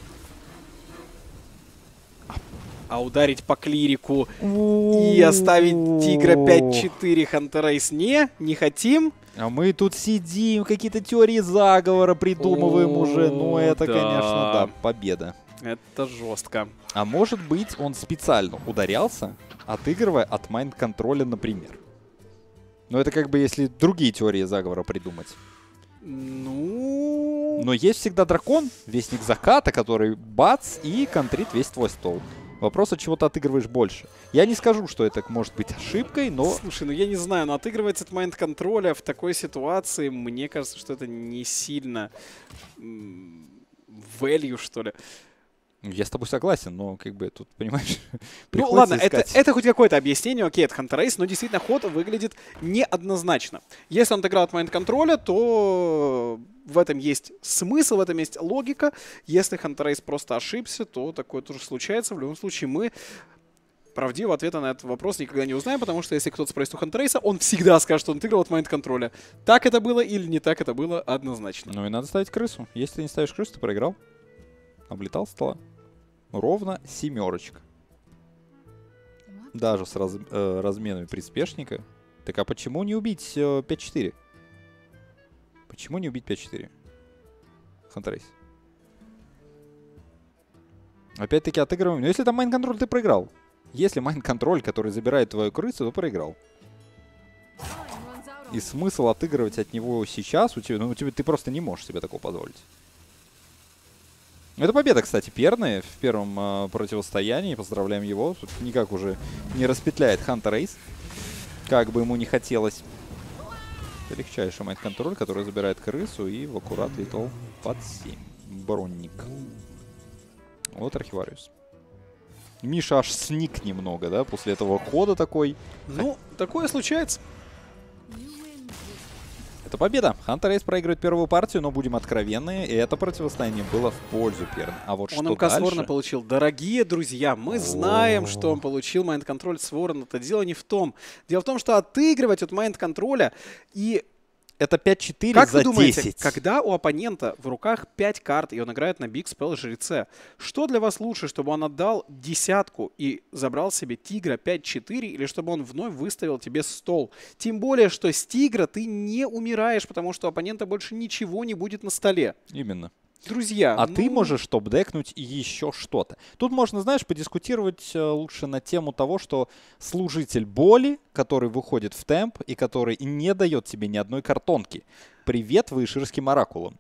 А ударить по клирику и оставить тигра пять четыре Хантерейс не? Не хотим? А мы тут сидим, какие-то теории заговора придумываем О, уже. Ну, это, да. конечно, да, победа. Это жестко. А может быть, он специально ударялся, отыгрывая от майнд-контроля, например. Но это как бы если другие теории заговора придумать. Ну... Но есть всегда дракон, вестник заката, который бац и контрит весь твой стол. Вопрос, от чего ты отыгрываешь больше. Я не скажу, что это может быть ошибкой, но... Слушай, ну я не знаю, но отыгрывается от майнд-контроля в такой ситуации, мне кажется, что это не сильно value, что ли. Я с тобой согласен, но как бы тут, понимаешь, Ну приходится ладно, это, искать. это хоть какое-то объяснение, окей, это Хантерейс, но действительно ход выглядит неоднозначно. Если он отыграл от майнд-контроля, то в этом есть смысл, в этом есть логика. Если Хантерейс просто ошибся, то такое тоже случается. В любом случае мы правдивого ответа на этот вопрос никогда не узнаем, потому что если кто-то спросит у Хантерейса, он всегда скажет, что он отыграл от майнд-контроля. Так это было или не так это было однозначно. Ну и надо ставить крысу. Если ты не ставишь крысу, ты проиграл. Облетал стола. Ровно семерочка. Даже с раз, э, разменами приспешника. Так а почему не убить э, пять четыре? Почему не убить пять четыре? Хантерейс. Опять-таки отыгрываем. Но если там майн-контроль, ты проиграл. Если майн-контроль, который забирает твою крысу, то проиграл. И смысл отыгрывать от него сейчас, у тебя, ну, у тебя, ты просто не можешь себе такого позволить. Это победа, кстати, Перны в первом э, противостоянии. Поздравляем его. Тут никак уже не распетляет Хантер Рейс. Как бы ему не хотелось. Это легчайший майн-контроль, который забирает крысу и в аккурат летал под семь. Бронник. Вот Архивариус. Миша аж сник немного, да, после этого хода такой. Ну, такое случается. Это победа. Хантер Рейс проигрывает первую партию, но будем откровенны, и это противостояние было в пользу Перн. А вот Он что МК с Ворона дальше? получил. Дорогие друзья, мы знаем, что он получил майнд-контроль с Ворона. Это дело не в том. Дело в том, что отыгрывать от майнд-контроля и... Это пять четыре Как за вы думаете, десять. когда у оппонента в руках пять карт, и он играет на Big Spell Жреце, что для вас лучше, чтобы он отдал десятку и забрал себе Тигра пять четыре, или чтобы он вновь выставил тебе стол? Тем более, что с Тигра ты не умираешь, потому что у оппонента больше ничего не будет на столе. Именно. Друзья, А ну... ты можешь топ-декнуть еще что-то. Тут можно, знаешь, подискутировать э, лучше на тему того, что служитель боли, который выходит в темп и который не дает тебе ни одной картонки. Привет выширским оракулам.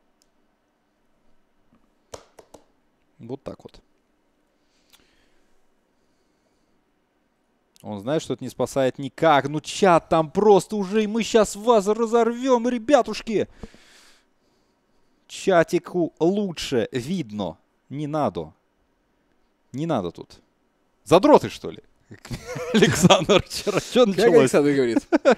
Вот так вот. Он знает, что это не спасает никак. Ну чат там просто уже, и мы сейчас вас разорвем, ребятушки. Чатику лучше видно. Не надо. Не надо тут. Задроты, что ли? Александр вчера. Что Как началось? Александр говорит.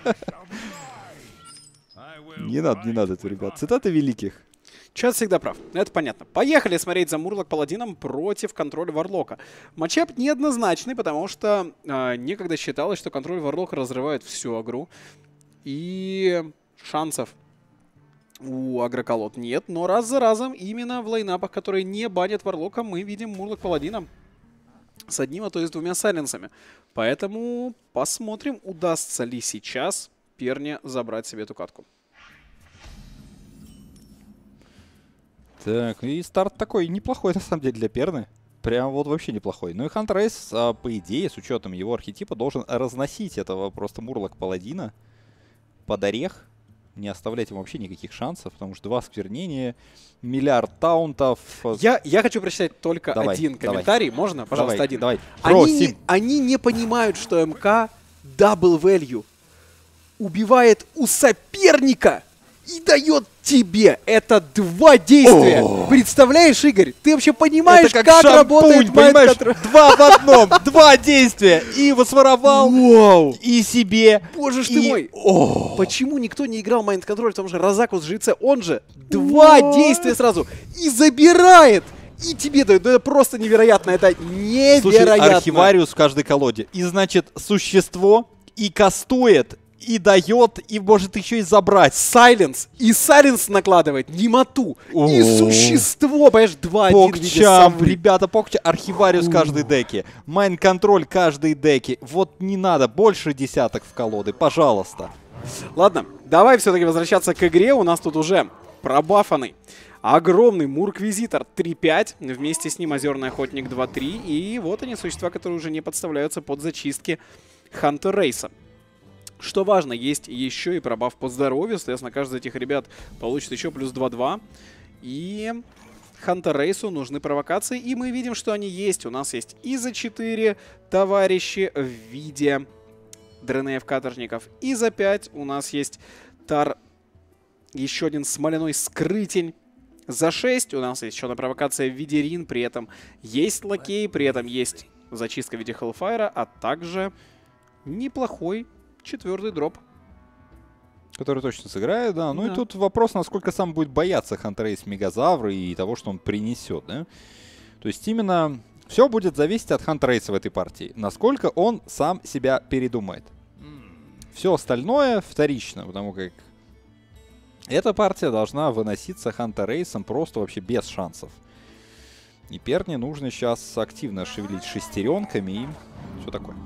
Не надо, не надо это, ребят. Цитаты великих. Чат всегда прав. Это понятно. Поехали смотреть за Мурлок Паладином против контроля Варлока. Матчап неоднозначный, потому что э, некогда считалось, что контроль Варлока разрывает всю игру. И шансов у агроколод нет, но раз за разом именно в лайнапах, которые не банят Варлока, мы видим Мурлок Паладина с одним, а то и с двумя сайленсами. Поэтому посмотрим, удастся ли сейчас Перне забрать себе эту катку. Так, и старт такой неплохой, на самом деле, для Перны. Прям вот вообще неплохой. Ну и Хантер Рейс, а, по идее, с учетом его архетипа, должен разносить этого просто Мурлок Паладина под орех. Не оставлять ему вообще никаких шансов, потому что два сквернения, миллиард таунтов. Я, я хочу прочитать только Давай, один давай. комментарий. Можно? Пожалуйста, Давай, один. давай. Они, Просим. не, они не понимают, что МК double value убивает у соперника и дает тебе. Это два действия. О! Представляешь, Игорь? Ты вообще понимаешь, Это как, как шампунь, работает понимаешь? майнд-контроль? Два в одном, два действия. И восворовал, Вау! и себе. Боже ж и... ты мой! О! Почему никто не играл майнд-контроль в том же Розаку с Жреце? Он же два What? действия сразу и забирает! И тебе дают. Ну это просто невероятно. Это невероятно. Слушай, архивариус в каждой колоде. И значит, существо и кастует, и дает, и может еще и забрать. Сайленс. И сайленс накладывает. Немоту. И О. существо. Понимаешь, два-один в виде Покчам, совы. ребята, покчам. Архивариус в каждой деке. Майн-контроль каждой деке. Вот не надо больше десяток в колоды, пожалуйста. Ладно, давай все-таки возвращаться к игре. У нас тут уже пробафанный огромный Мурквизитор три пять. Вместе с ним Озерный Охотник два три. И вот они, существа, которые уже не подставляются под зачистки Хантер Рейса. Что важно, есть еще и пробаф по здоровью. Соответственно, каждый из этих ребят получит еще плюс два-два. И Хантер Рейсу нужны провокации. И мы видим, что они есть. У нас есть и за четыре товарищи в виде дренеев-каторжников. И за пять у нас есть Тар, еще один смоляной скрытень. За шесть у нас есть еще одна провокация в виде Рин. При этом есть лакей, при этом есть зачистка в виде Хеллфайра, а также неплохой четвертый дроп. Который точно сыграет, да. Ну Да. и тут вопрос, насколько сам будет бояться Хантер Рейс Мегазавра и того, что он принесет, да. То есть именно все будет зависеть от Хантер Рейса в этой партии. Насколько он сам себя передумает. Все остальное вторично, потому как эта партия должна выноситься Хантер Рейсом просто вообще без шансов. И Перне нужно сейчас активно шевелить шестеренками и все такое.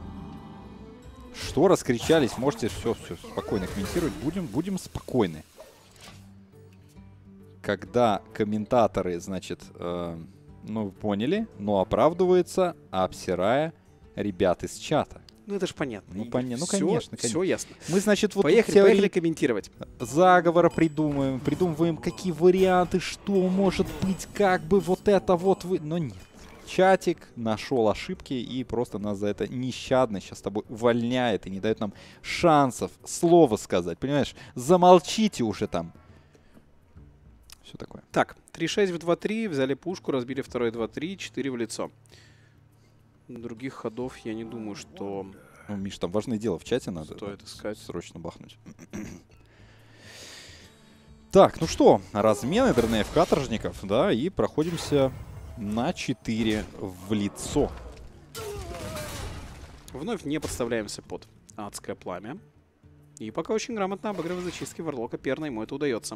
Что раскричались? Можете все, все спокойно комментировать. Будем, будем спокойны. Когда комментаторы, значит, э, Ну, вы поняли, но оправдывается, обсирая ребят из чата. Ну, это же понятно. Ну, поня... ну Всё, конечно, конечно. Все ясно. Мы, значит, вот Поехали, теории поехали комментировать. заговора придумываем, придумываем, какие варианты, что может быть, как бы вот это вот вы... Но нет. Чатик нашел ошибки и просто нас за это нещадно сейчас с тобой увольняет и не дает нам шансов слова сказать. Понимаешь? Замолчите уже там. Все такое. Так, три шесть в два три, взяли пушку, разбили второй два три, четыре в лицо. Других ходов я не думаю, что... Ну, Миш, там важное дело в чате надо. Стоит искать. Срочно бахнуть. Так, ну что, размены ДРНФ каторжников, да, и проходимся на четыре в лицо. Вновь не подставляемся под адское пламя. И пока очень грамотно обыгрывая зачистки Варлока Перна, ему это удается.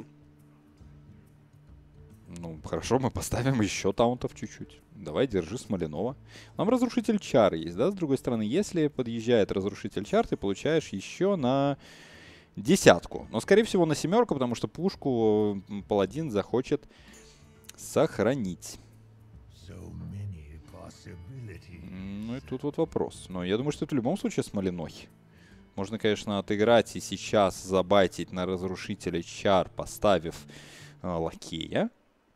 Ну, хорошо, мы поставим еще таунтов чуть-чуть. Давай, держи Смоленова. Нам разрушитель чар есть, да? С другой стороны, если подъезжает разрушитель чар, ты получаешь еще на десятку. Но, скорее всего, на семерку, потому что пушку паладин захочет сохранить. Ну и тут вот вопрос. Но я думаю, что это в любом случае Смоленой. Можно, конечно, отыграть и сейчас забайтить на разрушителя чар, поставив э, лакея.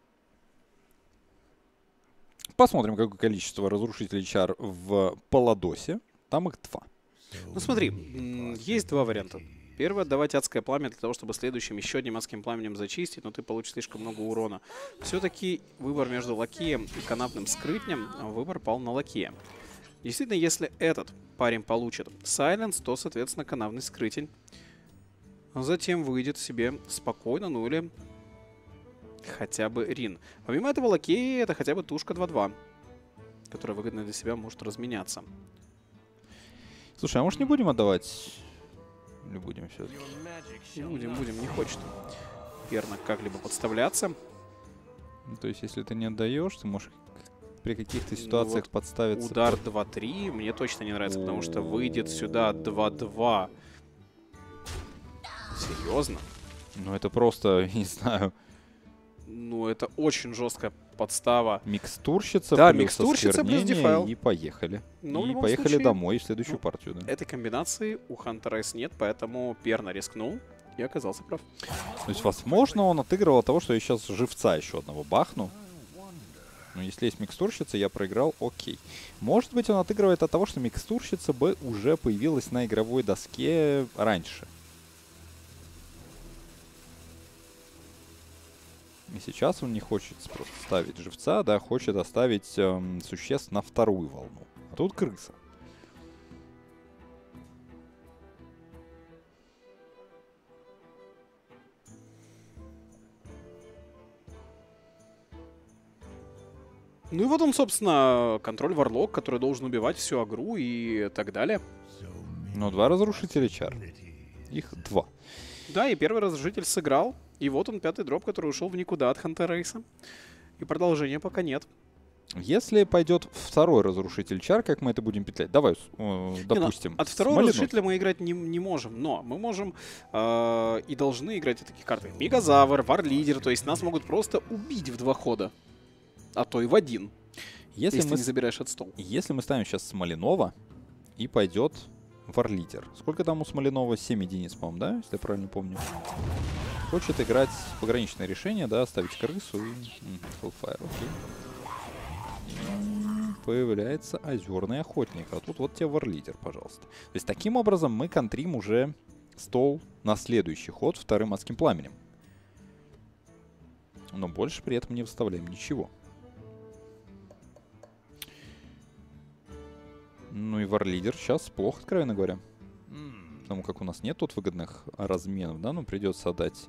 Посмотрим, какое количество разрушителей чар в Паладосе. Там их два. Ну смотри, есть два варианта. Первый — отдавать адское пламя для того, чтобы следующим еще одним адским пламенем зачистить, но ты получишь слишком много урона. Все-таки выбор между лакеем и канатным скрытнем, выбор пал на лакея. Действительно, если этот парень получит сайленс, то, соответственно, канавный скрытень затем выйдет себе спокойно, ну или хотя бы Рин. Помимо этого, лакея — это хотя бы тушка два два, которая выгодно для себя может разменяться. Слушай, а может не будем отдавать? Не будем все-таки. Будем, будем, не хочет Перна как-либо подставляться. Ну, то есть, если ты не отдаешь, ты можешь при каких-то ситуациях ну, вот подставиться. Удар под... два три мне точно не нравится, потому что выйдет сюда два два. Серьезно? Ну, это просто, не знаю... Ну, это очень жесткая подстава. Микстурщица, да, плюс микстурщица плюс дефайл. И поехали. Но и поехали случае, домой в следующую ну, партию. Да. Этой комбинации у Хантер Райс нет, поэтому Перна рискнул и оказался прав. То есть, возможно, он отыгрывал от того, что я сейчас живца еще одного бахну. Но если есть микстурщица, я проиграл, окей. Может быть, он отыгрывает от того, что микстурщица бы уже появилась на игровой доске раньше. И сейчас он не хочет просто ставить живца, да, хочет оставить эм, существ на вторую волну. А тут крыса. Ну и вот он, собственно, контроль Варлок, который должен убивать всю агру и так далее. Ну, два разрушителя чар. Их два. Да, и первый разрушитель сыграл. И вот он, пятый дроп, который ушел в никуда от Хантер Рейса. И продолжения пока нет. Если пойдет второй разрушитель чар, как мы это будем петлять? Давай, э, допустим. Не, ну, от второго Смоленов. разрушителя мы играть не, не можем, но мы можем э, и должны играть в такие карты. Мегазавр, Варлидер, то есть нас могут просто убить в два хода. А то и в один, если, если мы ты не забираешь от стола. Если мы ставим сейчас Смоленова и пойдет Варлидер. Сколько там у Смоленова? семь единиц, по-моему, да? Если я правильно помню. Хочет играть пограничное решение, да, ставить крысу и... Hellfire, окей. И появляется озерный охотник. А тут вот тебе Варлидер, пожалуйста. То есть таким образом мы контрим уже стол на следующий ход вторым адским пламенем. Но больше при этом не выставляем ничего. Ну и Варлидер сейчас плохо, откровенно говоря. Потому как у нас нет тут выгодных разменов, да, ну придется отдать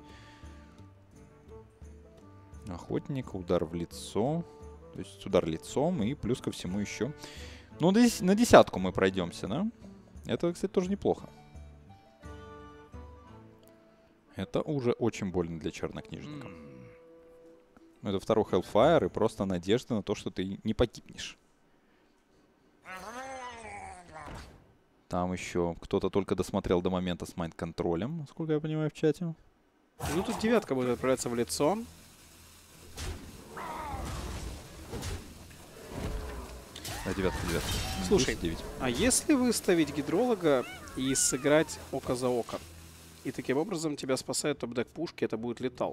охотника, удар в лицо. То есть удар лицом и плюс ко всему еще. Ну, на десятку мы пройдемся, да? Это, кстати, тоже неплохо. Это уже очень больно для чернокнижников. Это второй Hellfire и просто надежда на то, что ты не погибнешь. Там еще кто-то только досмотрел до момента с майнд-контролем, насколько я понимаю, в чате. Ну, тут девятка будет отправляться в лицо. А, девятка, девятка. Слушай, десять, девять. а если выставить гидролога и сыграть око за око, и таким образом тебя спасает топ-дек пушки, это будет летал?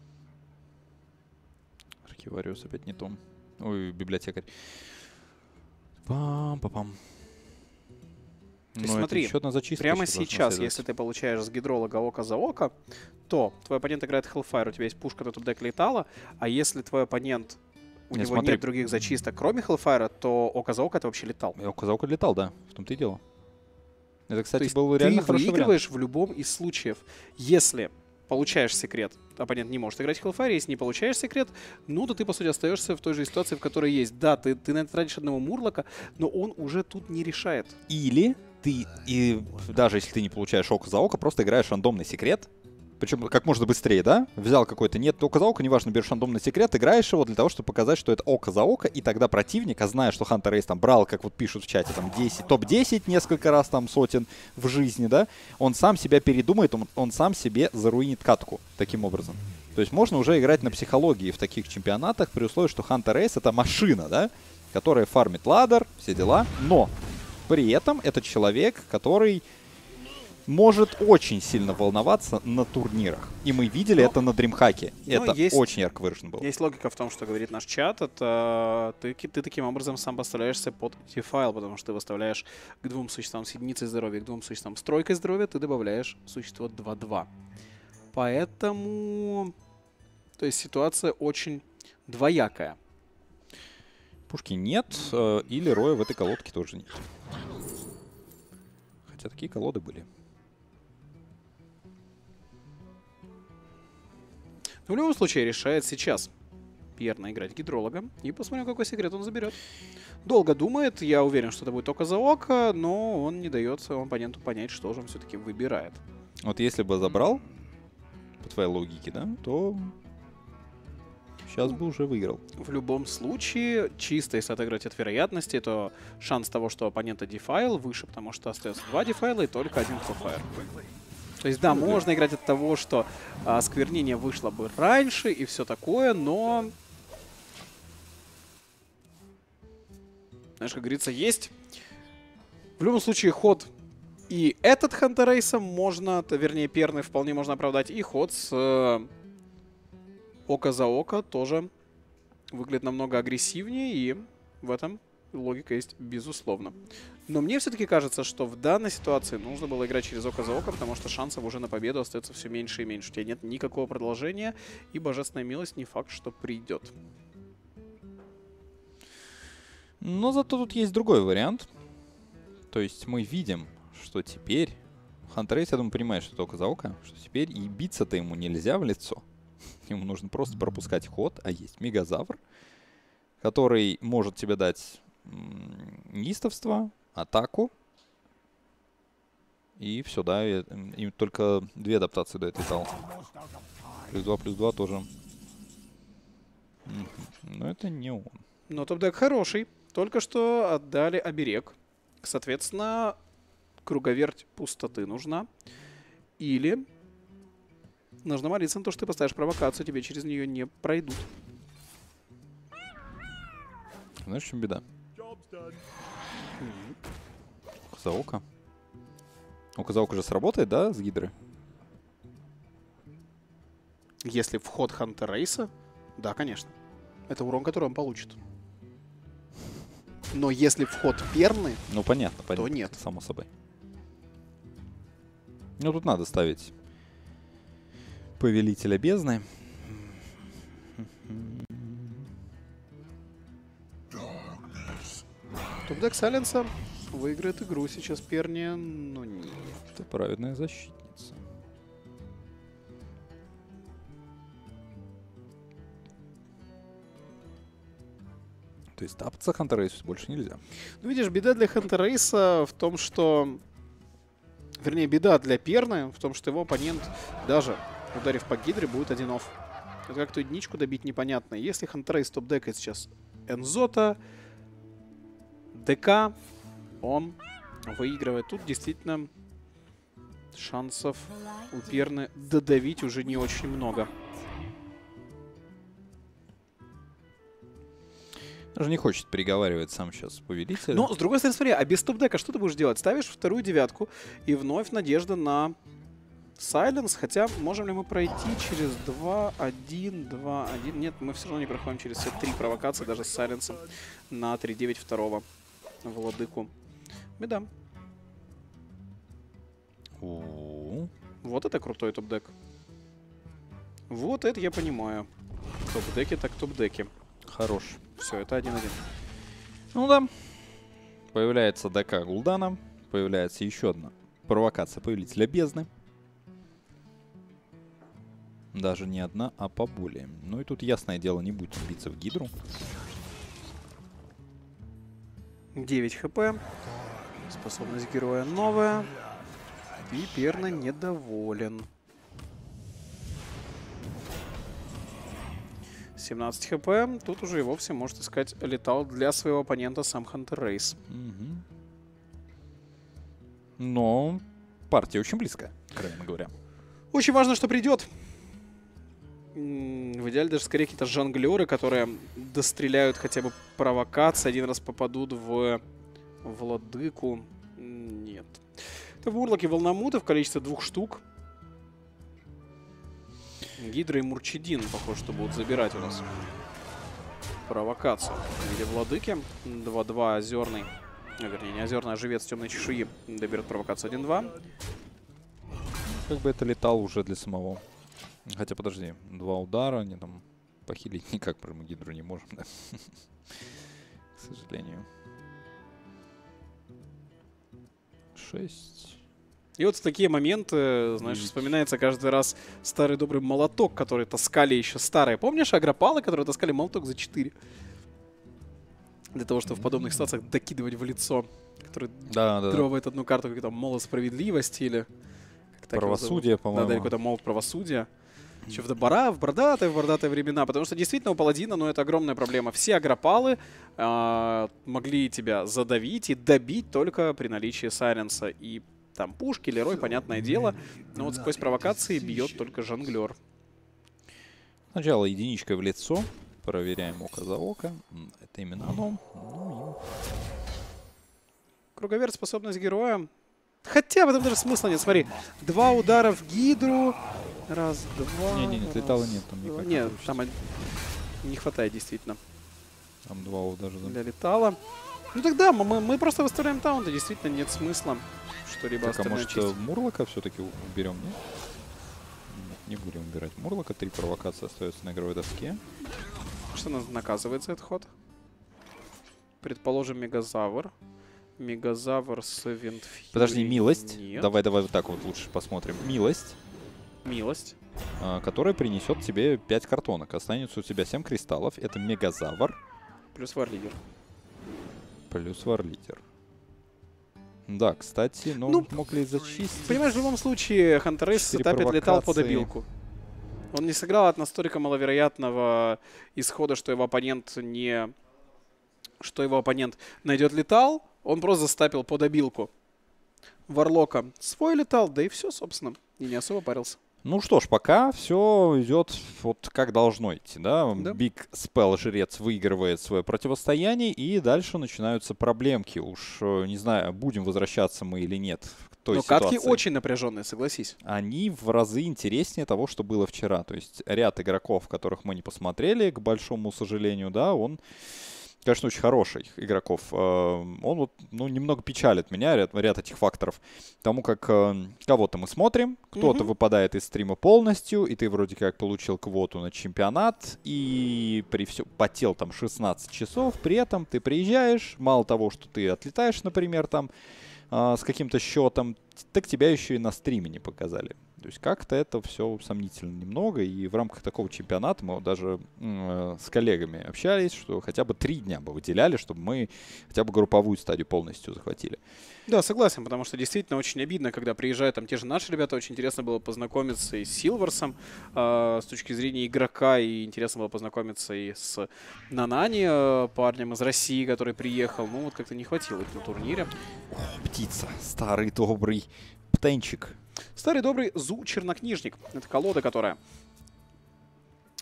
Архивариус опять не том. Ой, библиотекарь. Пам-пам-пам. То есть смотри, еще одна зачистка прямо еще должна сейчас, следовать. если ты получаешь с гидролога око за око, то твой оппонент играет Hellfire, у тебя есть пушка на топ-дек летала, а если твой оппонент, у Не, него смотри. нет других зачисток, кроме Hellfire, то око за око это вообще летал. И око за око летал, да. В том-то и дело. Это, кстати, То есть был ты реально хороший вариант. выигрываешь в любом из случаев. Если получаешь секрет, оппонент не может играть в Hellfire, если не получаешь секрет, ну, то ты, по сути, остаешься в той же ситуации, в которой есть. Да, ты, ты на это тратишь одного Мурлока, но он уже тут не решает. Или ты, и даже если ты не получаешь око за око, просто играешь рандомный секрет. Причем как можно быстрее, да? Взял какой-то, нет око за око, неважно, берешь рандомный секрет, играешь его для того, чтобы показать, что это око за око, и тогда противник, а зная, что Hunter Ace там брал, как вот пишут в чате, там десять, топ десять несколько раз, там сотен в жизни, да, он сам себя передумает, он, он сам себе заруинит катку таким образом. То есть можно уже играть на психологии в таких чемпионатах при условии, что Hunter Ace это машина, да, которая фармит ладдер, все дела, но при этом это человек, который может очень сильно волноваться на турнирах. И мы видели Но, это на Дримхаке. Это есть, очень ярко выражено было. Есть логика в том, что говорит наш чат. Это ты, ты таким образом сам подставляешься под дефайл, потому что ты выставляешь к двум существам с единицей здоровья, к двум существам с тройкой здоровья, ты добавляешь существо два-два. Поэтому... То есть ситуация очень двоякая. Пушки нет, э, и Лероя в этой колодке тоже нет. Хотя такие колоды были. Но в любом случае решает сейчас Пьер наиграть гидролога. И посмотрим, какой секрет он заберет. Долго думает, я уверен, что это будет око за око, но он не дает своему оппоненту понять, что же он все-таки выбирает. Вот если бы забрал, по твоей логике, да, то сейчас бы уже выиграл. В любом случае, чисто если отыграть от вероятности, то шанс того, что оппонента дефайл, выше, потому что остается два дефайла и только один Hellfire. То есть, да, можно играть от того, что а, осквернение вышло бы раньше и все такое, но... Знаешь, как говорится, есть. В любом случае, ход и этот Hunter Ace можно, то, вернее, перный вполне можно оправдать, и ход с э, око за око тоже выглядит намного агрессивнее, и в этом логика есть, безусловно. Но мне все-таки кажется, что в данной ситуации нужно было играть через око за око, потому что шансов уже на победу остается все меньше и меньше. У тебя нет никакого продолжения, и божественная милость не факт, что придет. Но зато тут есть другой вариант. То есть мы видим, что теперь Hunter Ace, я думаю, понимает, что это око за око, что теперь и биться-то ему нельзя в лицо. Ему нужно просто пропускать ход, а есть Мегазавр, который может тебе дать неистовство, атаку. И все, да, и, и только две адаптации дает летал. Плюс два, плюс два тоже. Но это не он. Но топ-дек хороший. Только что отдали оберег. Соответственно, круговерть пустоты нужна. Или нужно молиться на то, что ты поставишь провокацию, тебе через нее не пройдут. Знаешь, в чем беда? Око за око. Око за око же сработает, да, с гидры? Если вход Hunter Ace, да, конечно. Это урон, который он получит. Но если вход перный, Ну, понятно, понятно. то нет. Само собой. Ну, тут надо ставить Повелителя Бездны. Топ-дек Сайленса выиграет игру сейчас Перни, но нет. Это праведная защитница. То есть тапаться Hunter Ace больше нельзя. Ну, видишь, беда для Hunter Ace в том, что... Вернее, беда для Перны в том, что его оппонент, даже ударив по гидре, будет один офф. Это как-то единичку добить непонятно. Если Hunter Ace топ-декает сейчас Энзота, ДК, он выигрывает. Тут действительно шансов у Перны додавить уже не очень много. Даже не хочет переговаривать сам сейчас повелитель. Но, с другой стороны, смотри, а без топ-дека что ты будешь делать? Ставишь вторую девятку, и вновь надежда на Сайленс. Хотя, можем ли мы пройти через два один, два один? Нет, мы все равно не проходим через все три провокации, даже с Сайленсом на три девять второго владыку. Беда. У-у-у. Вот это крутой топ-дек. Вот это я понимаю. Топ-деки так топ-деки. Хорош. Все, это один один. Ну да. Появляется ДК Гул'дана. Появляется еще одна провокация повелителя бездны. Даже не одна, а поболее. Ну и тут, ясное дело, не будем биться в гидру. девять хп. Способность героя новая. И Перна недоволен. семнадцать хп. Тут уже и вовсе может искать летал для своего оппонента сам Хантер Рейс. Угу. Но партия очень близкая, откровенно говоря. Очень важно, что придет. В идеале даже скорее какие-то жонглеры, которые достреляют хотя бы провокации, один раз попадут в владыку. Нет. Это Вурлок и Волномуты в количестве двух штук. Гидра и Мурчидин, похоже, что будут забирать у нас провокацию в виде владыки. два-два озерный. А, вернее, не озерный, а живец темной чешуи доберет провокацию один-два. Как бы это летал уже для самого. Хотя, подожди, два удара, они там похилить никак про гидру не можем, да? К сожалению. Шесть. И вот в такие моменты, знаешь, вспоминается каждый раз старый добрый молоток, который таскали еще старые. Помнишь агропалы, которые таскали молоток за четыре? Для того, чтобы в подобных ситуациях докидывать в лицо. Который да, да, дровает одну карту, как там молот справедливости или... Правосудие, по-моему. Да, да, какой-то молот правосудия. Еще в добора, в бордатые, в бордатые времена. Потому что действительно у паладина, ну, это огромная проблема. Все агропалы э, могли тебя задавить и добить только при наличии сайленса. И там пушки, Лерой, понятное дело. Но вот сквозь провокации бьет только жонглер. Сначала единичкой в лицо. Проверяем око за око. Это именно оно. Ну, и... Круговерт, способность героя. Хотя в этом даже смысла нет. Смотри, два удара в гидру. Раз, два. Не-не-не, летала нет. Там никак не нет, там не хватает действительно. Там два удара. Да. Для летала. Ну тогда мы, мы просто выставляем таунты. Действительно нет смысла что-либо так, а может чистить. Мурлока все-таки уберем, нет? Не будем убирать Мурлока. Три провокации остается на игровой доске. Что нас наказывает за этот ход? Предположим, Мегазавр. Мегазавр с Винтфьюри. Подожди, милость. Нет. Давай, давай вот так вот лучше посмотрим. Милость. Милость. А, которая принесет тебе пять картонок. Останется у тебя семь кристаллов. Это Мегазавр. Плюс Варлидер. Плюс Варлидер. Да, кстати, ну, ну мог ли зачистить? Понимаешь, в любом случае Хантер Рейс сетапит летал под обилку. Он не сыграл от настолько маловероятного исхода, что его оппонент не... Что его оппонент найдет летал, он просто застапил под обилку. Варлока свой летал, да и все, собственно. И не особо парился. Ну что ж, пока все идет вот как должно идти, да? Да. Биг Спелл жрец выигрывает свое противостояние, и дальше начинаются проблемки. Уж не знаю, будем возвращаться мы или нет к той Но ситуации. катки очень напряженные, согласись. Они в разы интереснее того, что было вчера. То есть ряд игроков, которых мы не посмотрели, к большому сожалению, да, он... Конечно, очень хороший игроков. Он вот, ну, немного печалит меня, ряд, ряд этих факторов. Тому как кого-то мы смотрим, кто-то mm-hmm. выпадает из стрима полностью, и ты вроде как получил квоту на чемпионат, и при все, потел там шестнадцать часов, при этом ты приезжаешь, мало того, что ты отлетаешь, например, там с каким-то счетом, так тебя еще и на стриме не показали. То есть как-то это все сомнительно немного, и в рамках такого чемпионата мы вот даже э, с коллегами общались, что хотя бы три дня бы выделяли, чтобы мы хотя бы групповую стадию полностью захватили. Да, согласен, потому что действительно очень обидно, когда приезжают там те же наши ребята. Очень интересно было познакомиться и с Силверсом э, с точки зрения игрока, и интересно было познакомиться и с Нанани, э, парнем из России, который приехал. Ну вот как-то не хватило их на турнире. О, птица, старый добрый птенчик. Старый добрый Зу Чернокнижник. Это колода, которая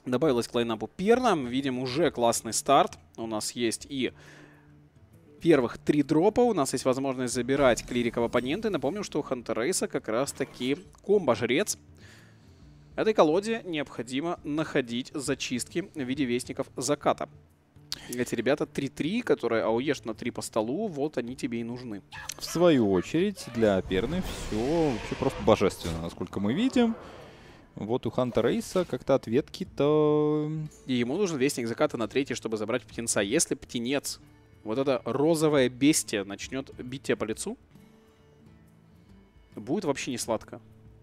Добавилась к лайнапу Перна. Видим уже классный старт. У нас есть и первых три дропа. У нас есть возможность забирать клирика в оппоненты. Напомню, что у Хантер Рейса как раз таки комбо-жрец. Этой колоде необходимо находить зачистки в виде вестников заката. Эти ребята три-три, которые ауешт на три по столу, вот они тебе и нужны. В свою очередь, для Перны все вообще просто божественно, насколько мы видим. Вот у Ханта Рейса как-то ответки-то... И ему нужен вестник заката на третий, чтобы забрать птенца. Если птенец, вот это розовое бестие, начнет бить тебя по лицу, будет вообще не сладко.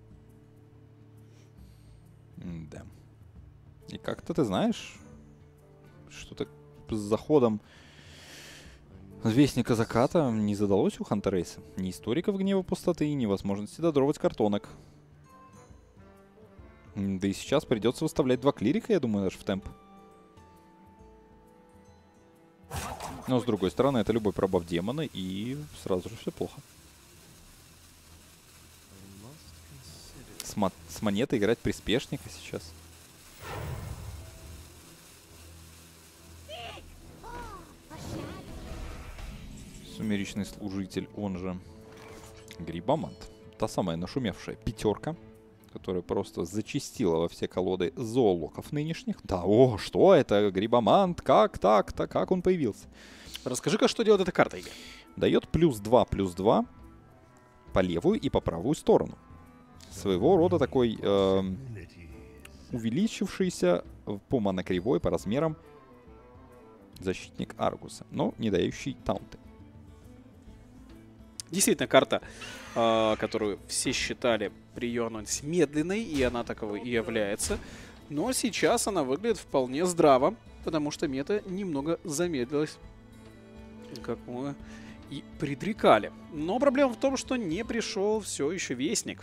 Да. И как-то ты знаешь, что-то с заходом Вестника заката не задалось у Ханта Рейса. Ни историков гнева пустоты, ни возможности додровать картонок. Да и сейчас придется выставлять два клирика, я думаю, даже в темп. Но с другой стороны, это любой пробав демона, и сразу же все плохо. С, мо с монетой играть приспешника сейчас. Сумеречный служитель, он же Грибомант. Та самая нашумевшая пятерка, которая просто зачистила во все колоды зоолоков нынешних. Да, о, что это? Грибомант? Как так-то? Как он появился? Расскажи-ка, что делает эта карта, Игорь? Дает плюс два, плюс два по левую и по правую сторону. Своего рода такой э, увеличившийся по монокривой, по размерам защитник Аргуса, но не дающий таунты. Действительно, карта, э, которую все считали приемной медленной, и она таковой и является. Но сейчас она выглядит вполне здраво, потому что мета немного замедлилась, как мы и предрекали. Но проблема в том, что не пришел все еще Вестник.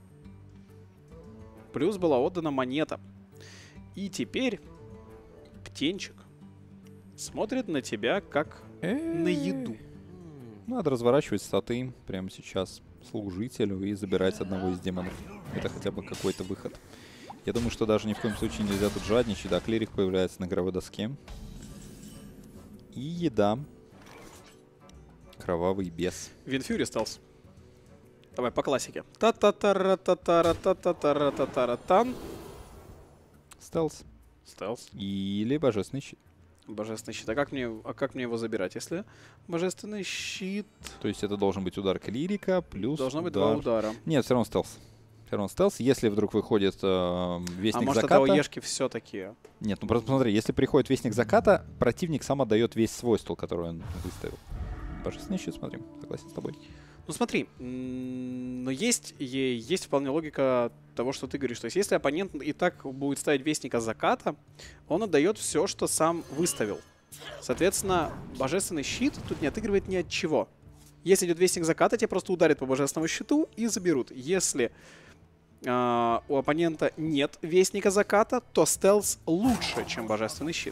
Плюс была отдана монета. И теперь птенчик смотрит на тебя как на еду. Надо разворачивать статы прямо сейчас служителю и забирать одного из демонов. Это хотя бы какой-то выход. Я думаю, что даже ни в коем случае нельзя тут жадничать. Да, клирик появляется на игровой доске. И еда. Кровавый бес. Винфьюри стался. Давай по классике. Та-та-та-ра-та-та-ра-та-та-та-ра-та-та-ра-тан. Стелс. Стелс. Или божественный щит. Божественный щит. А как мне, а как мне его забирать, если божественный щит? То есть это должен быть удар клирика плюс Должно быть удар... два удара. Нет, все равно стелс. Все равно стелс. Если вдруг выходит э, вестник а может, заката... это ОЕшки все-таки? Нет, ну просто смотри, если приходит вестник заката, противник сам отдает весь свой стол, который он выставил. Божественный щит, смотрим. Согласен с тобой. Ну смотри, но есть, есть вполне логика того, что ты говоришь. То есть если оппонент и так будет ставить вестника заката, он отдает все, что сам выставил. Соответственно, божественный щит тут не отыгрывает ни от чего. Если идет вестник заката, тебе просто ударят по божественному щиту и заберут. Если э, у оппонента нет вестника заката, то стелс лучше, чем божественный щит.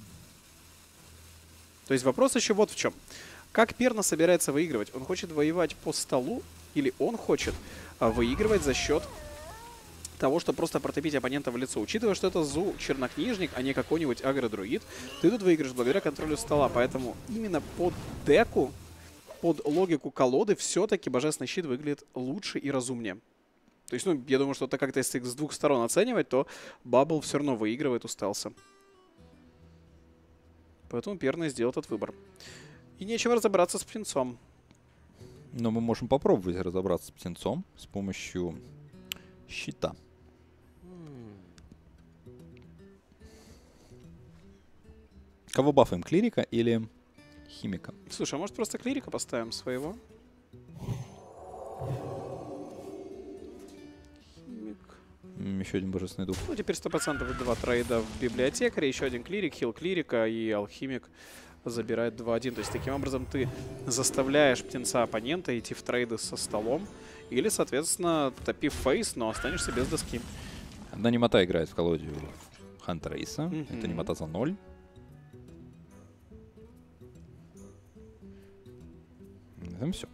То есть вопрос еще вот в чем. Как Перна собирается выигрывать? Он хочет воевать по столу или он хочет а, выигрывать за счет того, что просто протопить оппонента в лицо? Учитывая, что это Зу чернокнижник, а не какой-нибудь агро-друид, ты тут выиграешь благодаря контролю стола. Поэтому именно под деку, под логику колоды, все-таки божественный щит выглядит лучше и разумнее. То есть, ну, я думаю, что это как-то если с двух сторон оценивать, то Баббл все равно выигрывает у стелса. Поэтому Перна сделал этот выбор. И нечего разобраться с птенцом. Но мы можем попробовать разобраться с птенцом с помощью щита. Кого бафаем, клирика или химика? Слушай, а может просто клирика поставим своего? Химик. Еще один божественный дух. Ну, теперь сто процентов два трейда в библиотекаре, еще один клирик, хил клирика и алхимик забирает два один. То есть таким образом ты заставляешь птенца оппонента идти в трейды со столом. Или, соответственно, топив фейс, но останешься без доски. Одна немота играет в колоде Ханта Рейса. Mm-hmm. Это немота за ноль. На этом все.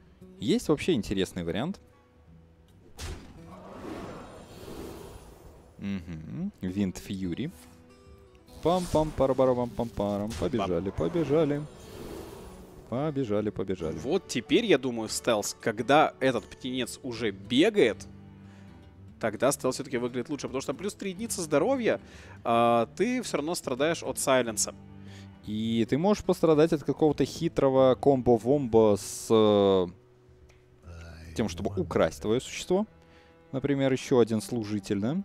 Есть вообще интересный вариант. Угу. Винт Фьюри. пам пам пам пам парам Побежали, побежали. Побежали, побежали. Вот теперь, я думаю, стелс, когда этот птенец уже бегает, тогда стелс все-таки выглядит лучше. Потому что плюс три единицы здоровья, а, ты все равно страдаешь от сайленса. И ты можешь пострадать от какого-то хитрого комбо-вомбо с э, тем, чтобы украсть твое существо. Например, еще один служитель, да?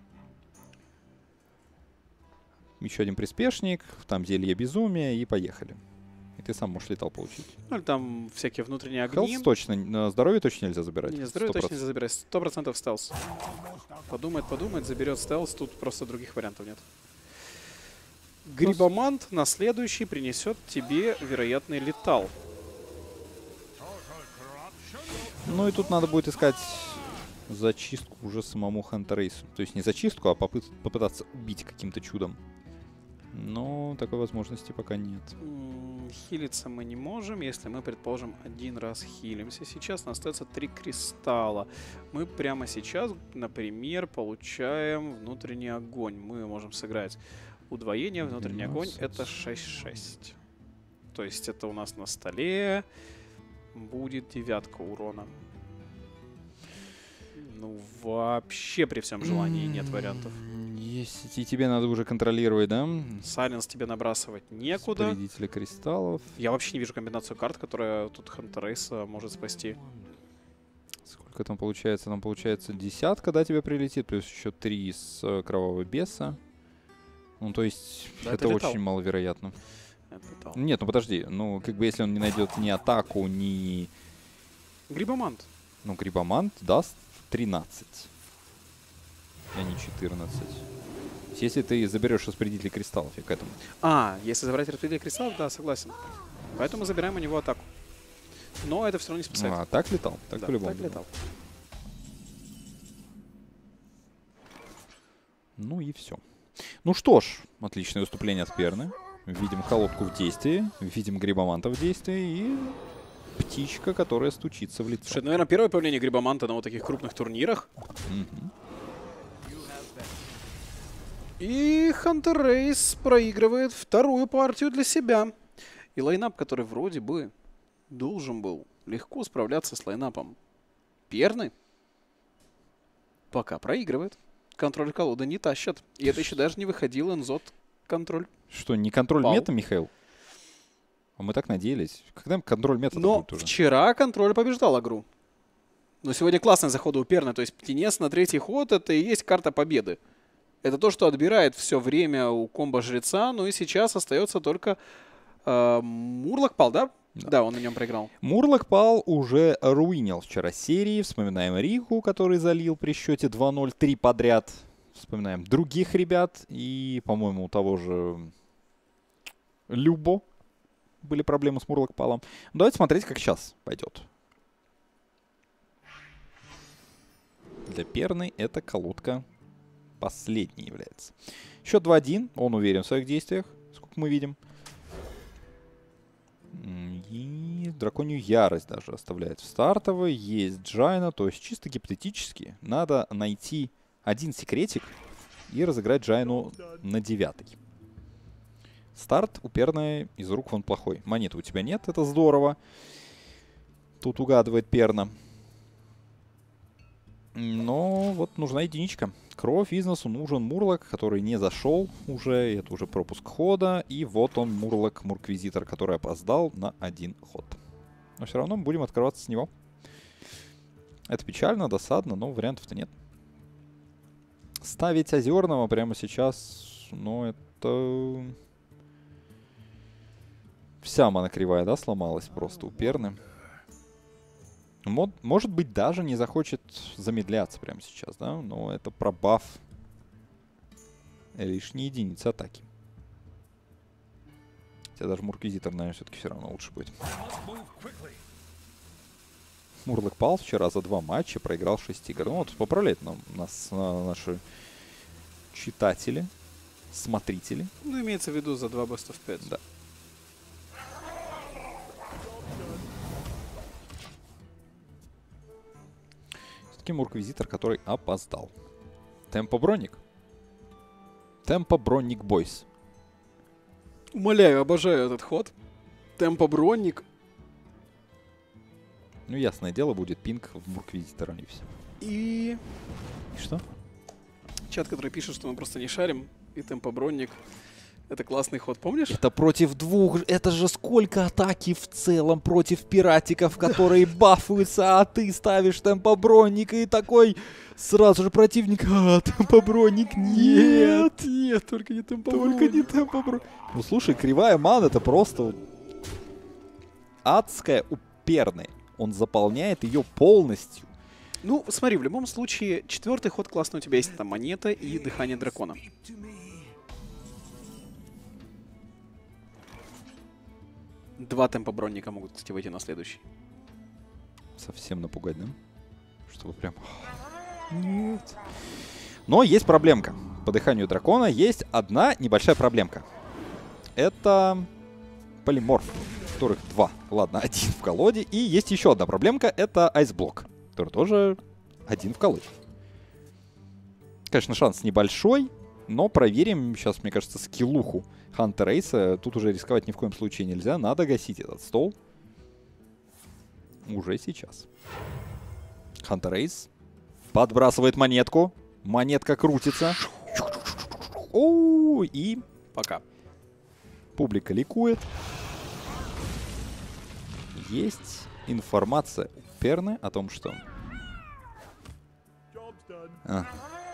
Еще один приспешник, там зелье безумия, и поехали. И ты сам можешь летал получить. Ну, или там всякие внутренние огни. Хелс точно, здоровье точно нельзя забирать. Не, здоровье точно нельзя забирать. Сто процентов стелс. Подумает, подумает, заберет стелс. Тут просто других вариантов нет. Грибомант на следующий принесет тебе вероятный летал. Ну и тут надо будет искать зачистку уже самому Хантерейсу. То есть не зачистку, а попыт попытаться убить каким-то чудом. Но такой возможности пока нет. Хилиться мы не можем, если мы, предположим, один раз хилимся. Сейчас у нас остается три кристалла. Мы прямо сейчас, например, получаем внутренний огонь. Мы можем сыграть удвоение. Внутренний огонь — это шесть шесть. То есть это у нас на столе будет девятка урона. Ну, вообще при всем желании нет вариантов. Если тебе надо уже контролировать, да? Сайленс тебе набрасывать некуда. Распорядители кристаллов. Я вообще не вижу комбинацию карт, которая тут Хантерейса может спасти. Сколько там получается? Там получается десятка, да, тебе прилетит, плюс еще три с э, кровавого беса. Ну, то есть Да, это, это очень летал. маловероятно. Это летал. Нет, ну подожди, ну как бы если он не найдет ни атаку, ни... Грибомант. Ну, Грибомант даст тринадцать, а не четырнадцать. Если ты заберешь распорядитель кристаллов, я к этому. А, если забрать распределение кристаллов, да, согласен. Поэтому забираем у него атаку. Но это все равно не спасает. А, так летал? Так Да, по-любому. так летал. Ну и все. Ну что ж, отличное выступление от Перны. Видим холодку в действии, видим Грибоманта в действии и птичка, которая стучится в лицо. Слушай, наверное, первое появление Грибоманта на вот таких крупных турнирах. Мгм. И Хантерейс проигрывает вторую партию для себя. И лайнап, который вроде бы должен был легко справляться с лайнапом Перны, пока проигрывает. Контроль колоды не тащат. И это еще даже не выходил Энзот контроль. Что, не контроль Пал. мета, Михаил? А мы так надеялись. Когда контроль мета Но будет уже? вчера контроль побеждал игру. Но сегодня классные заходы у Перны. То есть птенец на третий ход — это и есть карта победы. Это то, что отбирает все время у комбо-жреца. Ну и сейчас остается только э, Мурлок пал, да? Да. Да, он на нем проиграл. Мурлок пал уже руинил вчера серии. Вспоминаем Рику, который залил при счете два ноль три подряд. Вспоминаем других ребят. И, по-моему, у того же Любо были проблемы с Мурлок палом. Давайте смотреть, как сейчас пойдет. Для Перны эта колодка последней является. Счет два один. Он уверен в своих действиях, сколько мы видим. И драконью ярость даже оставляет в стартовой. Есть Джайна, то есть чисто гипотетически надо найти один секретик и разыграть Джайну на девятый. Старт у Перны из рук вон плохой. Монеты у тебя нет, это здорово. Тут угадывает Перна. Но вот нужна единичка. Кровь износу нужен Мурлок, который не зашел уже. Это уже пропуск хода. И вот он, Мурлок, Мурквизитор, который опоздал на один ход. Но все равно будем открываться с него. Это печально, досадно, но вариантов-то нет. Ставить Озерного прямо сейчас, ну это... Вся монокривая, да, сломалась просто у Перны. Мод, может быть, даже не захочет замедляться прямо сейчас, да? Но это пробаф лишней единицы атаки. Хотя даже Мурквизитор, наверное, все-таки все равно лучше будет. Мурлок пал вчера за два матча, проиграл шесть игр. Ну вот, поправляет нам, нас на, наши читатели, смотрители. Ну, имеется в виду за два бест оф пять. Да. Все-таки Мурквизитор, который опоздал. Темпо Броник. Темпо Бронник Бойс. Умоляю, обожаю этот ход. Темпо Бронник. Ну, ясное дело, будет пинг в Мурквизитора и все. И... И что? Чат, который пишет, что мы просто не шарим. И Темпо Бронник. Это классный ход, помнишь? Это против двух. Это же сколько атаки в целом против пиратиков, которые бафуются, а ты ставишь Темпо Бронника и такой сразу же противник. А, Темпо Бронник, нет! Нет, нет, только не Темпо Только Бронник. не Темпо Бронник. Ну слушай, кривая мана это просто адская у Перны. Он заполняет ее полностью. Ну, смотри, в любом случае, четвертый ход классный у тебя есть. Там монета и дыхание дракона. Два темпа бронника могут, кстати, выйти на следующий. Совсем напугать, да? Чтобы прям... Нет. Но есть проблемка. По дыханию дракона есть одна небольшая проблемка. Это полиморф, которых два. Ладно, один в колоде. И есть еще одна проблемка. Это айсблок, который тоже один в колоде. Конечно, шанс небольшой, но проверим сейчас, мне кажется, скиллуху Хантер Рейса. Тут уже рисковать ни в коем случае нельзя. Надо гасить этот стол. Уже сейчас. Хантер Рейс подбрасывает монетку. Монетка крутится. Оу, и Пока. публика ликует. Есть информация у Перны о том, что... А.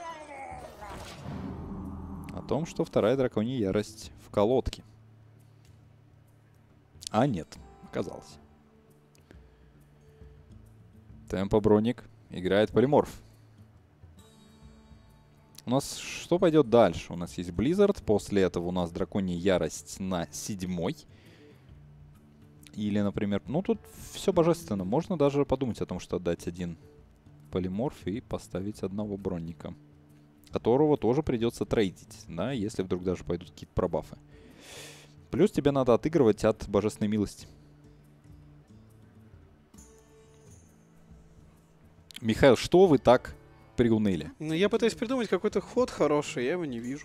О том, что вторая драконья ярость в колодке. А нет, оказалось. Темпо Броник играет полиморф. У нас что пойдет дальше? У нас есть Blizzard, после этого у нас драконья ярость на седьмой. Или, например, ну тут все божественно. Можно даже подумать о том, что отдать один полиморф и поставить одного бронника, которого тоже придется трейдить, да, если вдруг даже пойдут какие-то пробафы. Плюс тебе надо отыгрывать от божественной милости. Михаил, что вы так приуныли? Ну, я пытаюсь придумать какой-то ход хороший, я его не вижу.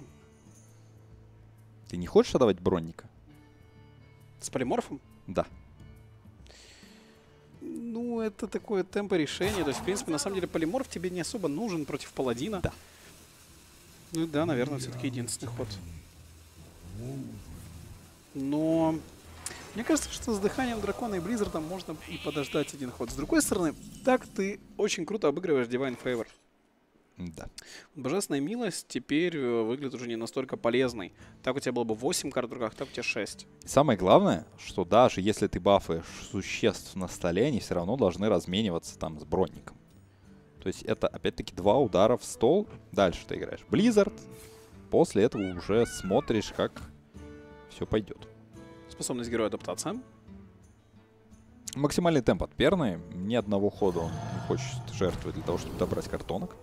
Ты не хочешь отдавать бронника? С полиморфом? Да. Ну, это такое темпо решение. То есть, в принципе, на самом деле, полиморф тебе не особо нужен против паладина. Да. Ну да, наверное, все-таки единственный ход. Но мне кажется, что с дыханием дракона и Близзардом можно и подождать один ход. С другой стороны, так ты очень круто обыгрываешь Divine Favor. Да. Божественная милость теперь э, выглядит уже не настолько полезной. Так у тебя было бы восемь карт в руках, так у тебя шесть. Самое главное, что даже если ты бафаешь существ на столе, они все равно должны размениваться там с бронником. То есть это опять-таки два удара в стол. Дальше ты играешь Blizzard. После этого уже смотришь, как все пойдет. Способность героя адаптация. Максимальный темп от Перны. Ни одного хода он не хочет жертвовать для того, чтобы добрать картонок.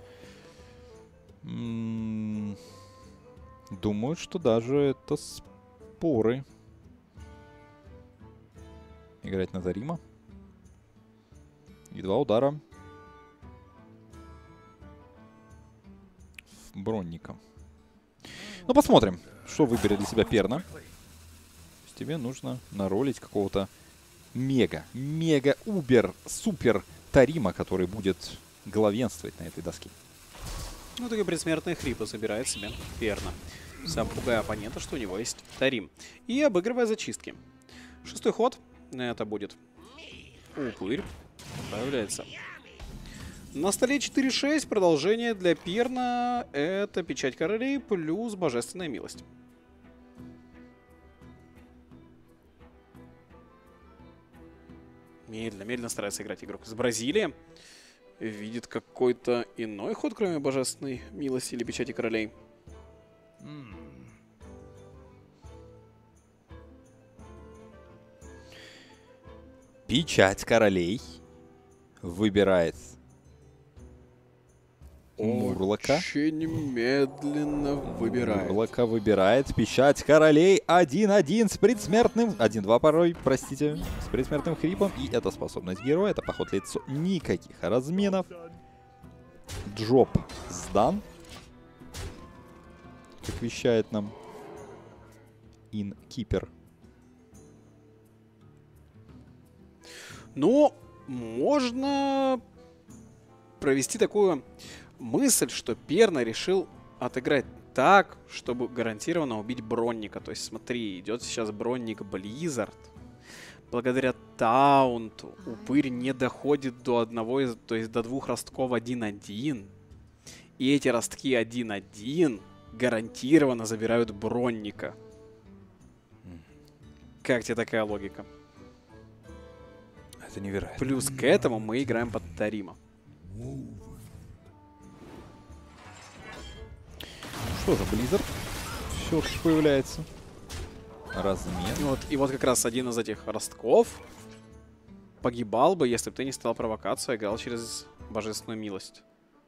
М-м- Думаю, что даже это споры. Играть на Тарима. И два удара в бронника. Ну, посмотрим, что выберет для себя Перна. Тебе нужно наролить какого-то мега, мега, убер, супер Тарима, который будет главенствовать на этой доске. Ну, такие предсмертные хрипы забирает себе Перна. Сам пугая оппонента, что у него есть Тарим. И обыгрывая зачистки. Шестой ход. Это будет упырь. Появляется. На столе четыре шесть. Продолжение для Перна. Это печать королей плюс божественная милость. Медленно, медленно старается играть игрок из Бразилии. Видит какой-то иной ход, кроме божественной милости или печати королей. Печать королей выбирает Мурлока. Очень медленно выбирает. Мурлока выбирает печать королей один один с предсмертным... один два порой, простите, с предсмертным хрипом. И это способность героя, это поход лицо. Никаких разменов. Джоб сдан. как вещает нам Инкипер. Ну, можно провести такую мысль, что Перна решил отыграть так, чтобы гарантированно убить Бронника. То есть, смотри, идет сейчас Бронник Близзард. Благодаря таунту упырь не доходит до одного, из, то есть до двух ростков один-один. И эти ростки один-один гарантированно забирают Бронника. Как тебе такая логика? Это невероятно. Плюс к этому мы играем под Тарима. Что же, Близзард все-таки появляется. Размен. И вот, и вот как раз один из этих ростков погибал бы, если бы ты не стал провокацию, а играл через божественную милость.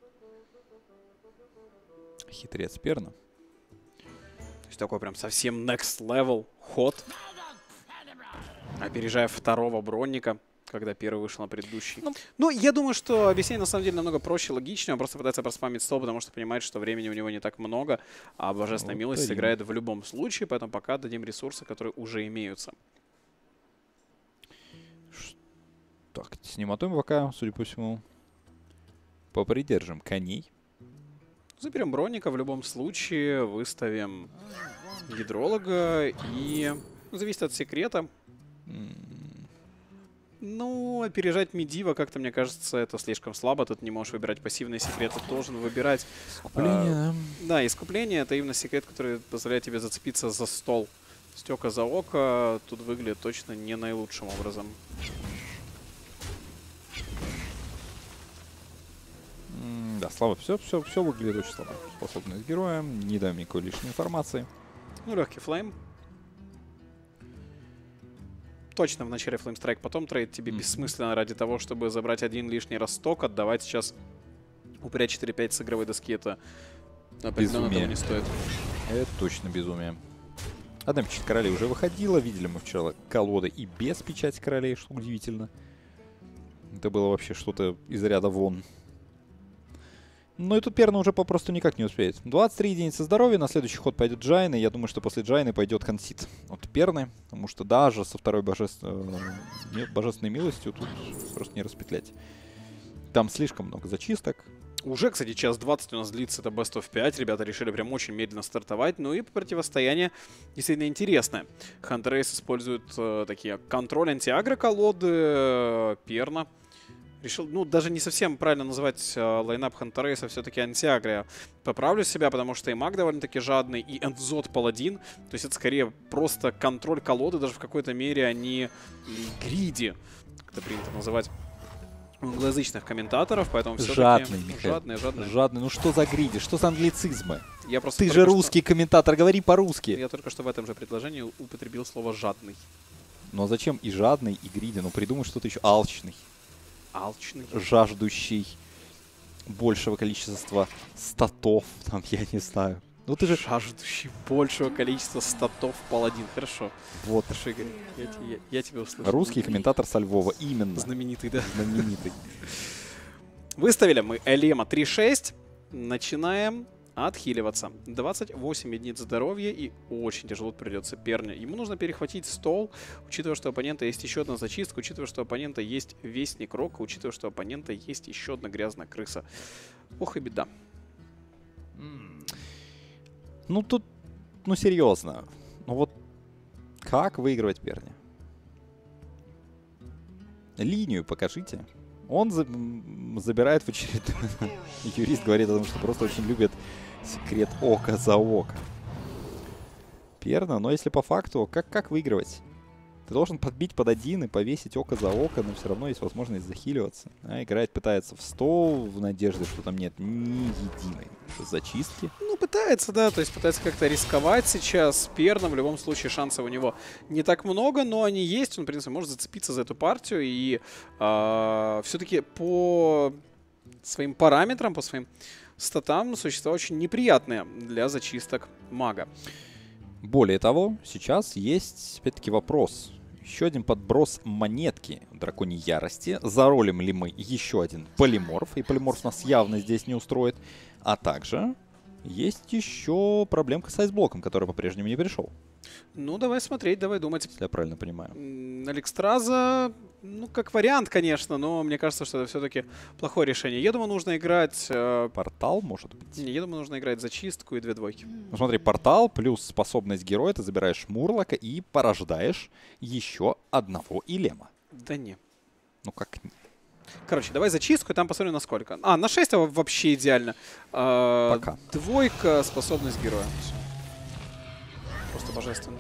Хитрец Перна. То есть такой прям совсем next level ход. Опережая второго Бронника, когда первый вышел на предыдущий. Ну, ну, я думаю, что объяснение на самом деле намного проще, логичнее. Он просто пытается проспамить стол, потому что понимает, что времени у него не так много, а божественная вот милость Тарим сыграет в любом случае, поэтому пока дадим ресурсы, которые уже имеются. Так, с немотой пока, судя по всему, попридержим коней. Заберем Бронника в любом случае, выставим гидролога и... Ну, зависит от секрета. Ну, опережать Медива, как-то, мне кажется, это слишком слабо. Тут не можешь выбирать пассивные секреты, должен выбирать... Искупление, а, да, искупление — это именно секрет, который позволяет тебе зацепиться за стол. Стёка за око тут выглядит точно не наилучшим образом. Mm, да, слабо. Все, все, все выглядит очень слабо. Способность героя, не дам никакой лишней информации. Ну, легкий флейм. Точно в начале флеймстрайк, потом трейд тебе mm-hmm. бессмысленно ради того, чтобы забрать один лишний росток, отдавать сейчас упыря четыре пять с игровой доски. Это определенно того не стоит. Это точно безумие. Одна печать королей уже выходила. Видели мы вчера колоды и без печати королей, что удивительно. Это было вообще что-то из ряда вон. Но и тут Перна уже попросту никак не успеет. двадцать три единицы здоровья, на следующий ход пойдет Джайна. Я думаю, что после Джайны пойдет консит от Перны. Потому что даже со второй божеств... божественной милостью тут просто не распетлять. Там слишком много зачисток. Уже, кстати, час двадцать у нас длится, это бест оф пять. Ребята решили прям очень медленно стартовать. Ну и противостояние действительно интересное. Хантер Рейс использует э, такие контроль антиагро колоды. Э, Перна решил, ну, даже не совсем правильно называть э, лайнап Хантер Рейса, все-таки антиагро. Поправлю себя, потому что и маг довольно-таки жадный, и Эндзот паладин. То есть это скорее просто контроль колоды, даже в какой-то мере они гриди, как это принято называть у англоязычных комментаторов, поэтому все-таки... Жадный, Михаил. Жадный, жадный. Жадный. Ну что за гриди? Что за англицизмы? Я просто Ты же русский что... комментатор, говори по-русски. Я только что в этом же предложении употребил слово «жадный». Ну а зачем и жадный, и гриди? Ну придумай что-то еще. Алчный. Алчный. Жаждущий большего количества статов, там, я не знаю. Ну ты же... Жаждущий большего количества статов паладин. Хорошо. Вот. Хорошо, Игорь. Я, я, я тебя услышал. Русский комментатор со Львова. Именно. Знаменитый, да? Знаменитый. Выставили мы Элема три шесть. Начинаем отхиливаться. двадцать восемь единиц здоровья, и очень тяжело придется Перне. Ему нужно перехватить стол, учитывая, что у оппонента есть еще одна зачистка, учитывая, что у оппонента есть Вестник Рока, учитывая, что у оппонента есть еще одна грязная крыса. Ох и беда. Ну тут, ну серьезно. Ну вот как выигрывать Перне? Линию покажите. Он за забирает в очередной... Юрист говорит о том, что просто очень любит секрет око за око. Перна, но если по факту, как, как выигрывать? Ты должен подбить под один и повесить око за око, но все равно есть возможность захиливаться. А играть пытается в стол в надежде, что там нет ни единой зачистки. Ну, пытается, да, то есть пытается как-то рисковать сейчас. Перна, в любом случае, шансов у него не так много, но они есть. Он, в принципе, может зацепиться за эту партию. И э, все-таки по своим параметрам, по своим статам существа очень неприятные для зачисток мага. Более того, сейчас есть, опять-таки, вопрос. Еще один подброс монетки Драконьей Ярости. Заролим ли мы еще один полиморф? И полиморф нас явно здесь не устроит. А также Есть еще проблемка с айсблоком, который по-прежнему не пришел, Ну, давай смотреть, давай думать. если я правильно понимаю. М, Алекстраза, ну, как вариант, конечно, но мне кажется, что это все-таки плохое решение. Я думаю, нужно играть... э, Портал, может быть? не, я думаю, нужно играть зачистку и две двойки. Ну, смотри, портал плюс способность героя, ты забираешь Мурлока и порождаешь еще одного Илема. Да не. Ну как не? Короче, давай зачистку, и там посмотрим, насколько. А, на шесть вообще идеально. А, Пока. Двойка, способность героя. Всё. Просто божественно.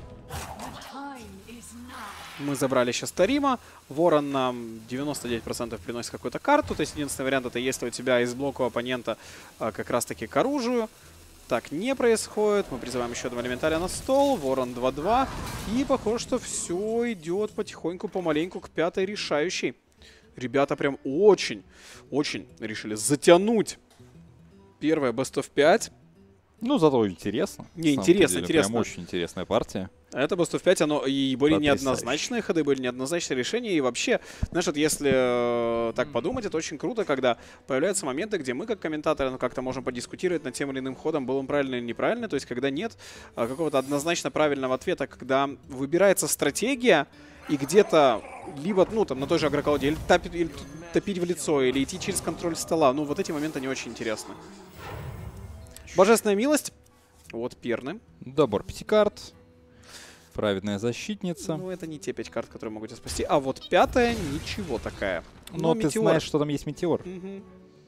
Мы забрали сейчас Тарима. Ворон нам девяносто девять процентов приносит какую-то карту. То есть единственный вариант — это если у тебя из блока у оппонента а, как раз-таки к оружию. Так не происходит. Мы призываем еще одного элементаря на стол. Ворон два-два. И похоже, что все идет потихоньку, помаленьку к пятой решающей. Ребята прям очень, очень решили затянуть первое Best of пять. Ну, зато интересно. Не, на самом интересно, деле. интересно. Прям очень интересная партия. Это Best of пять, оно и были Потрясающе. неоднозначные ходы, были неоднозначные решения. И вообще, знаешь, вот если э, так подумать, это очень круто, когда появляются моменты, где мы, как комментаторы, ну, как-то можем подискутировать над тем или иным ходом, был он правильный или неправильный. То есть, когда нет э, какого-то однозначно правильного ответа, когда выбирается стратегия, и где-то либо, ну, там, на той же агроколоде, или топить, или топить в лицо, или идти через контроль стола. Ну, вот эти моменты не очень интересны. Божественная милость. Вот перны. Добор пяти карт. Праведная защитница. Ну, это не те пять карт, которые могут тебя спасти. А вот пятая ничего такая. Но, ты метеор. знаешь, что там есть метеор. Мгм.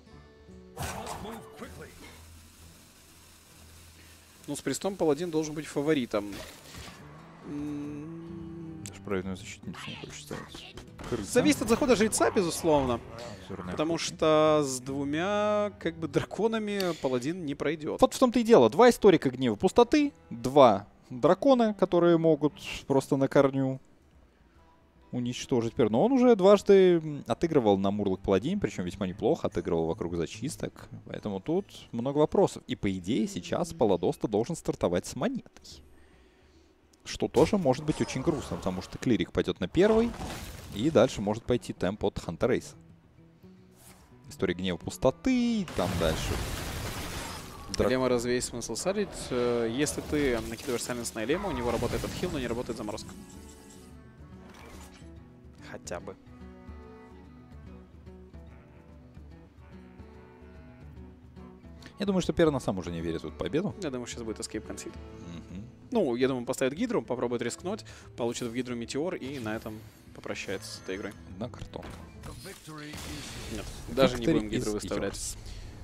Ну, с Престом Паладин должен быть фаворитом. М, Даже праведную защитницу не хочешь ставить. Крыса. Зависит от захода жреца, безусловно. Зерная Потому пушка. что с двумя, как бы, драконами Паладин не пройдет. Вот в том-то и дело. Два историка гнева пустоты, два дракона, которые могут просто на корню уничтожить пер. Но он уже дважды м, отыгрывал на Мурлок Паладин, причем весьма неплохо, отыгрывал вокруг зачисток. Поэтому тут много вопросов. И по идее сейчас Паладоста должен стартовать с монетой. Что тоже может быть очень грустно, потому что клирик пойдет на первый, и дальше может пойти темп от Хантер Рейса. История гнева пустоты, и там дальше. Драк- Элема разве есть смысл садить? Э, Если ты накидываешь сайленс на Элему, у него работает отхил, но не работает заморозка. Хотя бы. Я думаю, что Перна сам уже не верит в эту победу. Я думаю, сейчас будет Escape Concede. Мгм. Ну, я думаю, поставит Гидру, попробует рискнуть, получит в Гидру Метеор и на этом попрощается с этой игрой. Одна картонка. Нет, даже не Victory будем Гидру is выставлять. yours.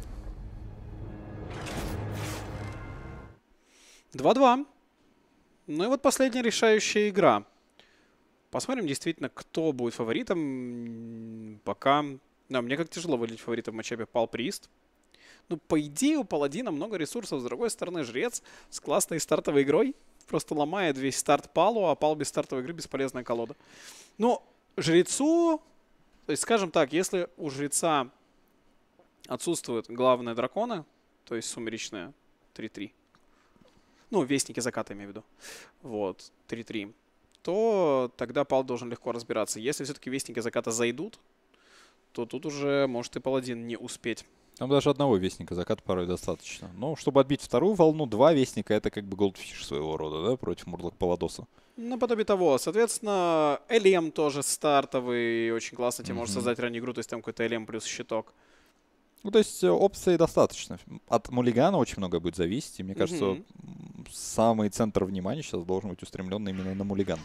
два-два. Ну и вот последняя решающая игра. Посмотрим действительно, кто будет фаворитом. М, Пока... Да, мне как тяжело выделить фаворитом в матчапе Пал Прист. Ну, по идее, у Паладина много ресурсов. С другой стороны, Жрец с классной стартовой игрой просто ломает весь старт Палу, а Пал без стартовой игры — бесполезная колода. Но Жрецу... То есть, скажем так, если у Жреца отсутствуют главные драконы, то есть сумеречные три-три, ну, Вестники Заката, имею в виду, вот, три-три, то тогда Пал должен легко разбираться. Если все-таки Вестники Заката зайдут, то тут уже может и Паладин не успеть. Там даже одного вестника заката порой достаточно. Но чтобы отбить вторую волну, два вестника — это как бы голдфиш своего рода, да, против Мурлок Паладоса. Наподобие того. Соответственно, Элем тоже стартовый, очень классно тебе может Мгм. создать раннюю игру, то есть там какой-то Элем плюс щиток. Ну, то есть э, опций достаточно. От Муллигана очень многое будет зависеть. И мне кажется, Мгм. м, самый центр внимания сейчас должен быть устремлен именно на Муллиган.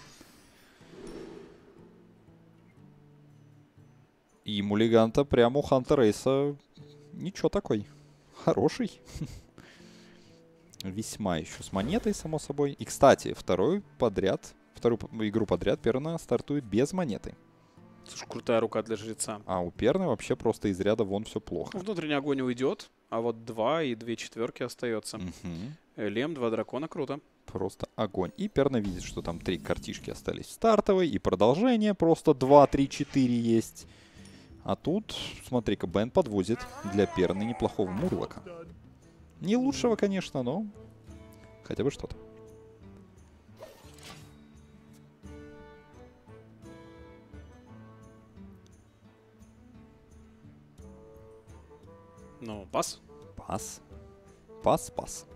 И Муллиган-то прямо у Хантер Рейса ничего такой. Хороший. Весьма еще с монетой, само собой. И, кстати, второй подряд, вторую п- игру подряд Перна стартует без монеты. Слушай, крутая рука для жреца. А у Перны вообще просто из ряда вон все Ну, плохо. внутренний огонь уйдет, а вот два и две четверки остается. Мгм. Элем, два дракона, круто. Просто огонь. И Перна видит, что там три картишки остались в стартовой, и продолжение просто два, три, четыре есть. А тут, смотри-ка, Бен подвозит для Перны неплохого Мурлока. Не лучшего, конечно, но хотя бы что-то. Ну, пас. Пас. Пас, пас.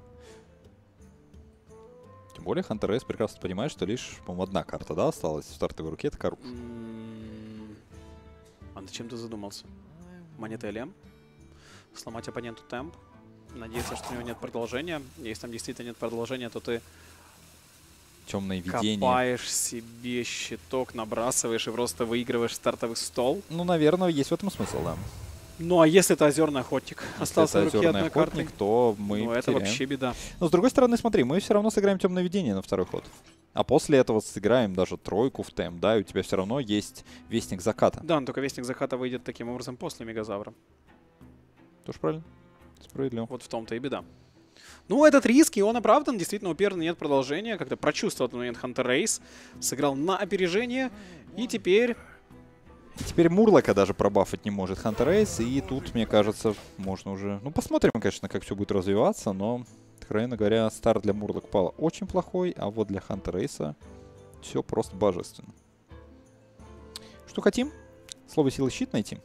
Тем более Хантер Рейс прекрасно понимает, что лишь, по-моему, одна карта, да, осталась в стартовой руке, это Каруш. М, А над чем ты задумался? Монета Элем? Сломать оппоненту темп? Надеяться, что у него нет продолжения. Если там действительно нет продолжения, то ты Темное видение. копаешь себе щиток, набрасываешь и просто выигрываешь стартовый стол. Ну, наверное, есть в этом смысл, да. Ну а если это озерный охотник? Если Остался это в руке озерный одной картой. охотник, то мы Ну это потеряем. вообще беда. Но с другой стороны, смотри, мы все равно сыграем темное видение на второй ход. А после этого сыграем даже тройку в темп, да, и у тебя все равно есть Вестник Заката. Да, но только Вестник Заката выйдет таким образом после Мегазавра. Тоже правильно? Справедливо. Вот в том-то и беда. Ну, этот риск, и он оправдан. Действительно, у Перна нет продолжения. Как-то прочувствовал этот момент Хантер Рейс. Сыграл на опережение. И теперь... Теперь Мурлока даже пробафать не может Хантер Рейс, и тут, мне кажется, можно уже... Ну, посмотрим, конечно, как все будет развиваться, но, откровенно говоря, старт для Мурлок пала очень плохой, а вот для Хантер Рейса все просто божественно. Что хотим? Слово силы щит найти?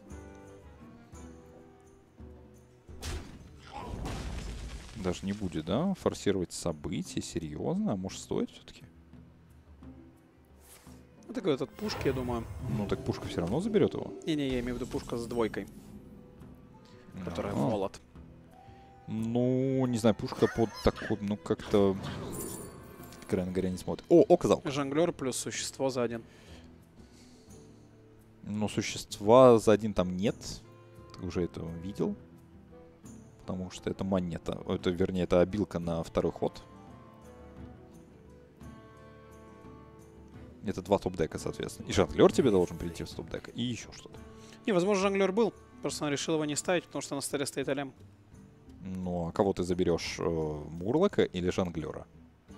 Даже не будет, да? Форсировать события, серьезно? А может, стоит все-таки? Ну, такой этот пушки, я думаю. Ну, так пушка все равно заберет его. Не-не, я имею в виду пушка с двойкой, которая А. молот. Ну, не знаю, пушка под такой, ну, как-то... Откровенно говоря, не смотрит. О, оказал. Жонглер плюс существо за один. Но существа за один там нет. Ты уже это видел. Потому что это монета. Это, вернее, это обилка на второй ход. Это два топ-дека, соответственно. И жонглер тебе должен прийти в топ-дека. И еще что-то. Не, возможно, жонглер был. Просто он решил его не ставить, потому что на столе стоит Элем. Ну, а кого ты заберешь? Э, Мурлока или жонглера?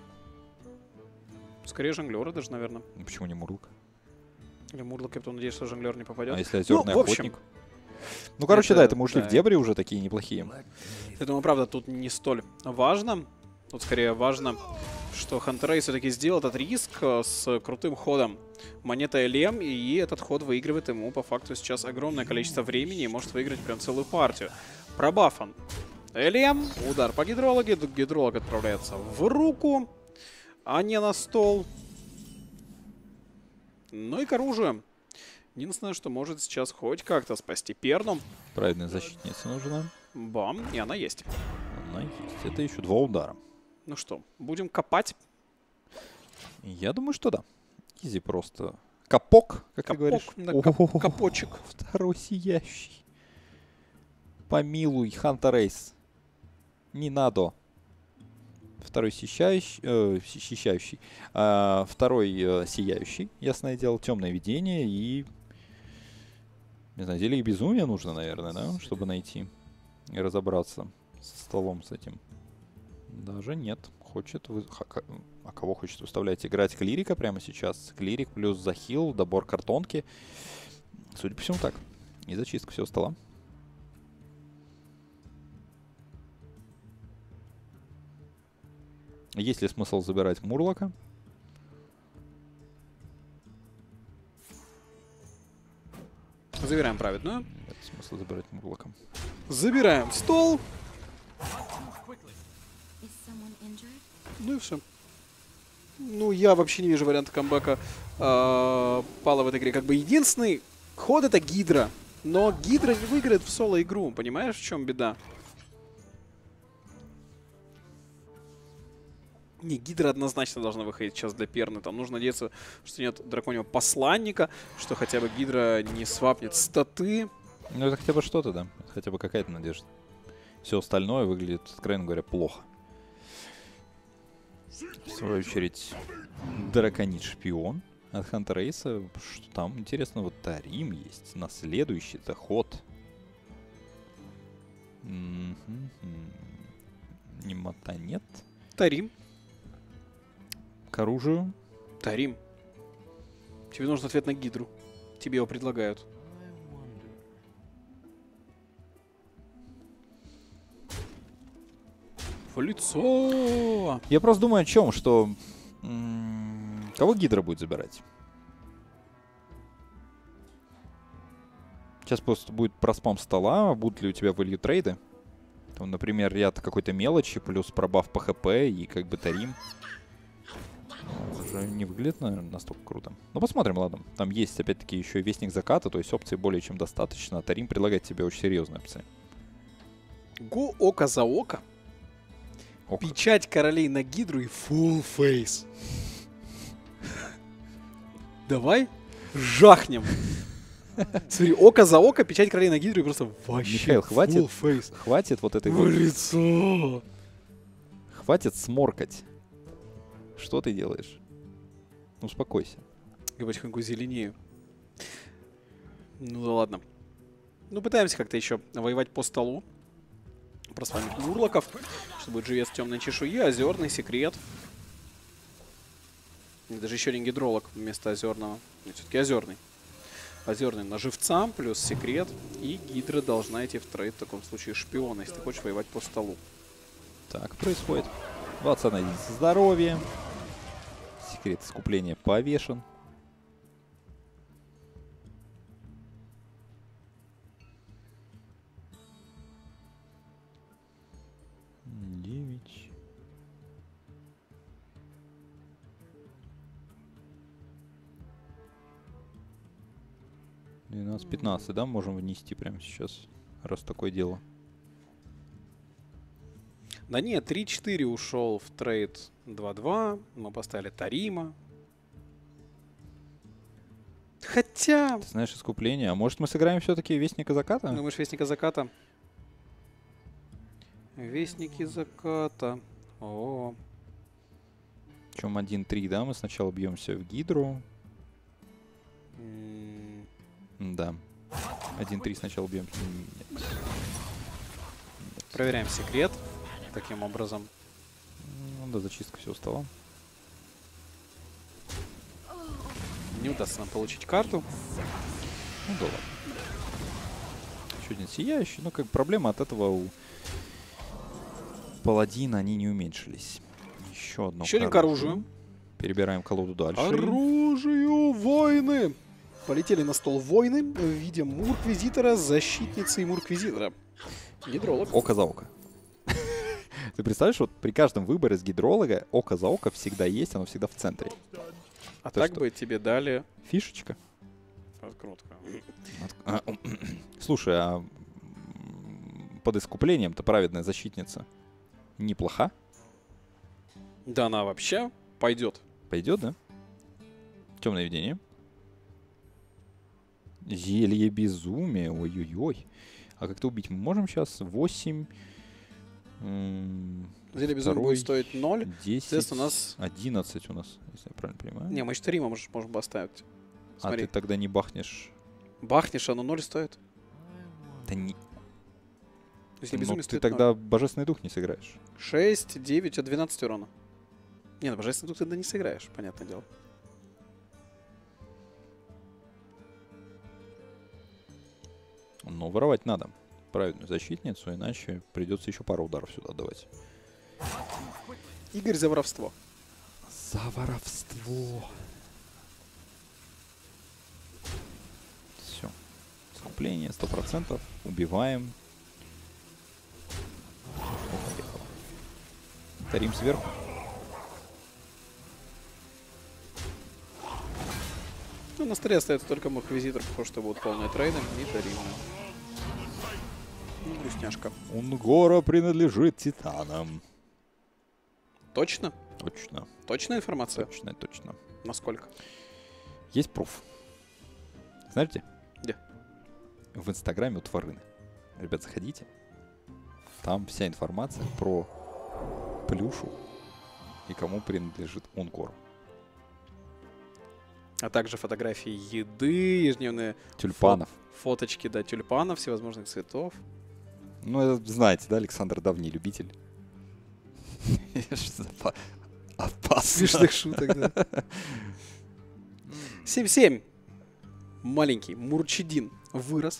Скорее жонглера даже, наверное. Ну, почему не Мурлока? Или Мурлок, я потом надеюсь, что жонглер не попадет. А если озерный в общем, охотник? Ну, короче, это- да, это мы ушли да. в дебри уже такие неплохие. Я думаю, правда, тут не столь важно. Тут скорее важно, что Хантер Рейс все-таки сделал этот риск э, с крутым ходом монета Элем, и этот ход выигрывает ему по факту сейчас огромное количество времени и может выиграть прям целую партию. Пробафан Элем, удар по гидрологе, гидролог отправляется в руку, а не на стол. Ну и к оружию. Единственное, что может сейчас хоть как-то спасти Перну. Правильная защитница нужна. Бам, и она есть. Она есть. Это еще два удара. Ну что, будем копать. Я думаю, что да. Изи просто. Капок, как ты Капок, говоришь. да, кап- О-хо-хо-хо. капочек. Второй сияющий. Помилуй, Хантер Рейс. Не надо. Второй сияющий. Э, си- сияющий. А, второй э, сияющий. Ясное дело, темное видение и... Не знаю, зелье безумия нужно, наверное, да? Чтобы найти и разобраться со столом с этим. Даже нет. Хочет... Вы... ха- ка- А кого хочет выставлять? Играть клирика прямо сейчас. Клирик плюс захил, добор картонки. Судя по всему, так. И зачистка всего стола. Есть ли смысл забирать Мурлока? Забираем праведную. Нет смысла забирать Мурлока. Забираем стол. Is someone injured? Ну и все. Ну, я вообще не вижу варианта камбэка э, Пала в этой игре. Как бы единственный ход — это Гидра. Но Гидра не выиграет в соло-игру. Понимаешь, в чем беда? Не, Гидра однозначно должна выходить сейчас для Перны. Там нужно надеяться, что нет драконьего посланника, что хотя бы Гидра не свапнет статы. Ну, это хотя бы что-то, да. Хотя бы какая-то надежда. Все остальное выглядит, откровенно говоря, плохо. В свою очередь, драконит шпион от Хантер Рейса. Что там? Интересно, вот Тарим есть. На следующий-то ход. М-м-м. Немота нет. Тарим. К оружию. Тарим. Тебе нужен ответ на Гидру. Тебе его предлагают. В лицо! Я просто думаю о чем, что... м, Кого Гидра будет забирать? Сейчас просто будет проспам стола. Будут ли у тебя value трейды? Там, например, ряд какой-то мелочи, плюс пробаф по хп и как бы Тарим. Уже не выглядит, наверное, настолько круто. Ну, посмотрим, ладно. Там есть, опять-таки, еще и Вестник Заката, то есть опций более чем достаточно. Тарим предлагает тебе очень серьезные опции. Го око за око. Око. Печать королей на гидру и full face. Давай жахнем. Смотри, око за око, печать королей на гидру и просто вообще Михаил, хватит, full face. хватит вот этой В вот... лицо. Хватит сморкать. Что ты делаешь? Ну, успокойся. Я потихоньку зеленею. Ну да ладно. Ну, пытаемся как-то еще воевать по столу. Просвамить мурлоков. Что будет живец темной чешуи, озерный секрет. И даже еще один гидролог вместо озерного. Все-таки озерный. Озерный на живца, плюс секрет. И гидра должна идти в трейд, в таком случае шпиона, если ты хочешь воевать по столу. Так, происходит. двадцать одна единица здоровья. Секрет искупления повешен. девять. двенадцать, пятнадцать, да, можем внести прямо сейчас, раз такое дело. Да нет, три-четыре ушел в трейд два-два. Мы поставили Тарима. Хотя... Ты знаешь, искупление. А может мы сыграем все-таки Вестника Заката? Думаешь, Вестника Заката? Вестники Заката. О, Чем один-три, да? Мы сначала бьемся в Гидру. м, Да. один-три сначала бьемся. Нет. проверяем секрет. Таким образом. Ну да, зачистка всего стола. Не удастся нам получить карту. Ну да ладно. Еще один сияющий. Ну, как проблема от этого у паладина они не уменьшились. Еще одно. Еще один к оружию. Перебираем колоду дальше. Оружию войны! Полетели на стол войны в виде Мурквизитора, защитницы и Мурквизитора. Гидролог. Око за око. Ты представляешь, вот при каждом выборе с гидролога око за око всегда есть, оно всегда в центре. А То, так что? бы тебе дали... Фишечка. Открутка. А, Слушай, а м, под искуплением-то праведная защитница неплоха? Да она вообще пойдет. Пойдет, да? Темное видение. Зелье безумия. Ой-ой-ой. А как-то убить мы можем сейчас? восемь. Зелье безумия будет стоить ноль. десять. Соответственно, у нас... одиннадцать у нас, если я правильно понимаю. Не, мы еще Тарима можем, можем бы оставить. а Смотри. ты тогда не бахнешь. Бахнешь, оно ноль стоит. Да не... Если Ну, безумие ты стоит тогда ноль. божественный дух не сыграешь. шесть, девять, от двенадцать урона. Не, ну божественный дух ты тогда не сыграешь, понятное дело. Но воровать надо. Правильную защитницу, иначе придется еще пару ударов сюда давать. Игорь за воровство. За воровство. Все. Скупление сто процентов. Убиваем. Тарим сверху. Ну, на столе остается только Мурквизитор, потому что будут полные трейды и Тарима. Ну, грустняшка. Унгора принадлежит титанам. Точно? Точно. Точная информация? Точно, точно. Насколько? Есть пруф. Знаете? Где? В инстаграме у Тварыны. Ребят, заходите. Там вся информация про плюшу и кому принадлежит Унгор. А также фотографии еды, ежедневные Тюльпанов. фо- фоточки, да, тюльпанов, всевозможных цветов. Ну, это знаете, да, Александр давний любитель. Что за по- опасно. Смешных шуток, да. семь-семь. Маленький Мурчидин вырос.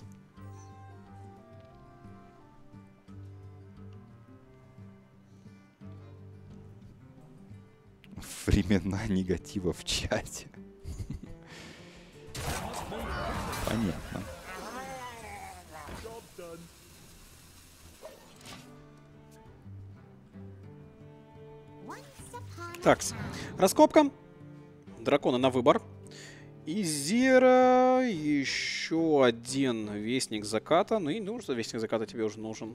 Времена негатива в чате. Понятно. Так, раскопка. Дракона на выбор. И Зера, еще один Вестник Заката. Ну и нужно, Вестник Заката тебе уже нужен.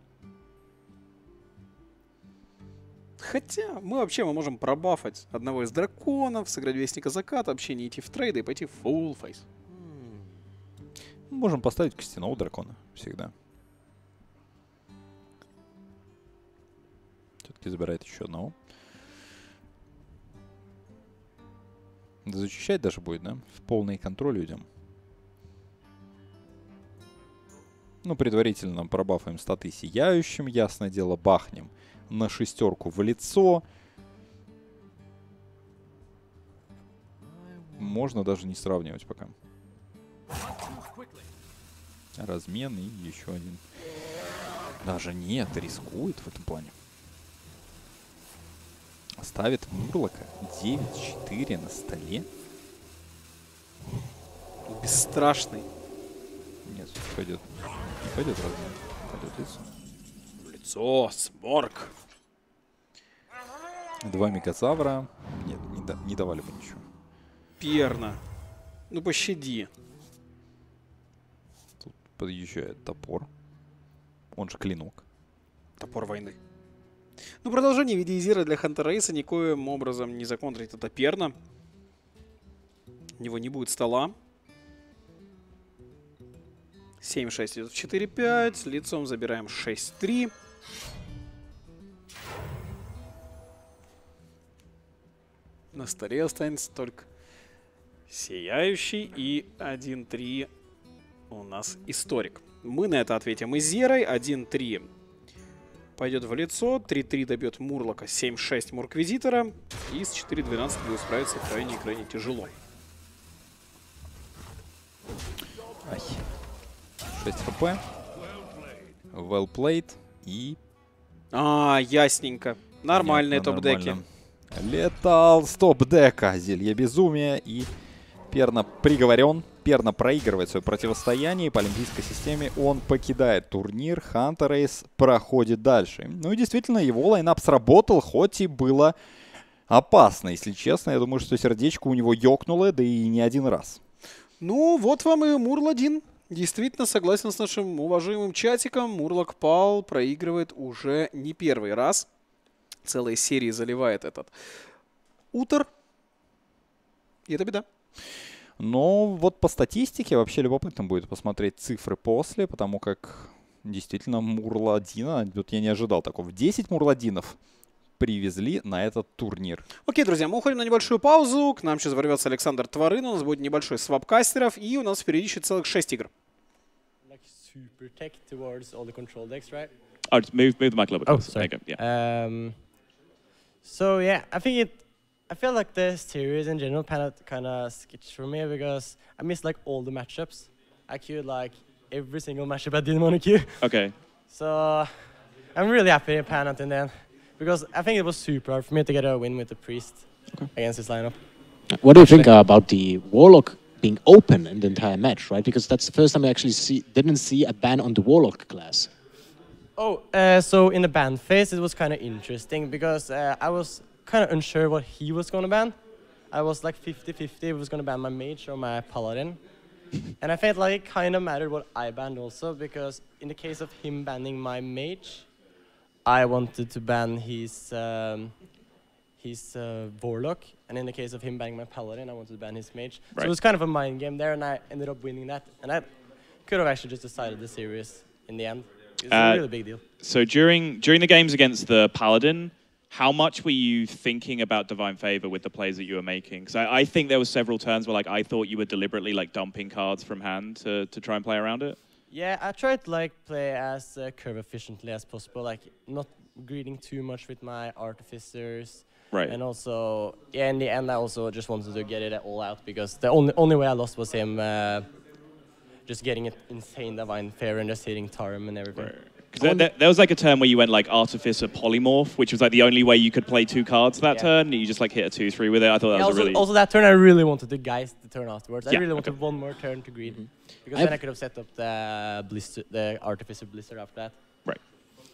Хотя, мы вообще мы можем пробафать одного из драконов, сыграть Вестника Заката, вообще не идти в трейды и пойти в full face. Можем поставить костяного дракона всегда. Все-таки забирает еще одного. Да защищать даже будет, да? В полный контроль идем. Ну, предварительно пробафаем статы сияющим, ясное дело, бахнем на шестерку в лицо. Можно даже не сравнивать пока. Размен и еще один. Даже нет, рискует в этом плане. Ставит Мурлока девять четыре на столе. Бесстрашный. Нет, не пойдет. Не пойдет размен. Пойдет лицо. В лицо, сморк. Два мегазавра. Нет, не, да, не давали бы ничего. Перна. Ну пощади. Тут подъезжает топор. Он же клинок. Топор войны. Ну, продолжение в виде Изира для Хантера Рейса никоим образом не законтрить это Перна. У него не будет стола. семь шесть идет в четыре пять. Лицом забираем шесть три. На столе останется только Сияющий и один три у нас Историк. Мы на это ответим Изерой. один три пойдет в лицо. три три добьет Мурлока. семь шесть Мурквизитора. И с четыре двенадцать будет справиться крайне-крайне тяжело. Ай. шесть хп. Well played. И... А, ясненько. Нормальные топ-деки. Летал с топ-дека. Зелье безумия. И Перна приговорен. Перна проигрывает свое противостояние. И по олимпийской системе он покидает турнир. Хантер Рейс проходит дальше. Ну и действительно, его лайнап сработал, хоть и было опасно, если честно. Я думаю, что сердечко у него ёкнуло, да и не один раз. Ну, вот вам и Мурл один. Действительно, согласен с нашим уважаемым чатиком. Мурлок пал, проигрывает уже не первый раз. Целые серии заливает этот Утор. И это беда. Но вот по статистике вообще любопытно будет посмотреть цифры после, потому как действительно Мурладина, тут я не ожидал такого. десять Мурладинов привезли на этот турнир. Окей, друзья, мы уходим на небольшую паузу. К нам сейчас ворвется Александр Тварын. У нас будет небольшой свап кастеров. И у нас впереди еще целых шесть игр. Like super tech towards all the control decks, right? Oh, just move, move the mic a little bit Oh, closer. sorry. There you go. Yeah. Um, so yeah, I think it. I feel like the series in general kind of kind of sketched for me because I missed like all the matchups. I queued like every single matchup I didn't want to queue. Okay. So I'm really happy in Panat in the end because I think it was super hard for me to get a win with the Priest Okay. against this lineup. What do you think uh, about the Warlock being open in the entire match, right? Because that's the first time I actually see, didn't see a ban on the Warlock class. Oh, uh, so in the ban phase it was kind of interesting because uh, I was kind of unsure what he was going to ban. I was like fifty fifty, he was going to ban my mage or my paladin. And I felt like it kind of mattered what I banned also because in the case of him banning my mage, I wanted to ban his um, his uh, Warlock. And in the case of him banning my paladin, I wanted to ban his mage. Right. So it was kind of a mind game there and I ended up winning that. And I could have actually just decided the series in the end. It's Uh, a really big deal. So during during the games against the Paladin, how much were you thinking about Divine Favor with the plays that you were making? Because I, I think there were several turns where like I thought you were deliberately like dumping cards from hand to, to try and play around it. Yeah, I tried to like play as uh, curve efficiently as possible, like not greeting too much with my artificers. Right. And also, yeah, in the end, I also just wanted to get it all out because the only only way I lost was him uh, just getting it insane Divine Favor and just hitting Tarim and everything. Right. Because there, there, there was like a turn where you went like Artificer Polymorph, which was like the only way you could play two cards that Yeah. turn. You just like hit a two three with it. I thought that Yeah, was also, a really also that turn, I really wanted to Geist the turn afterwards. I Yeah, really wanted okay. one more turn to greed because I've- then I could have set up the blister, the Artificer Blister after that. right.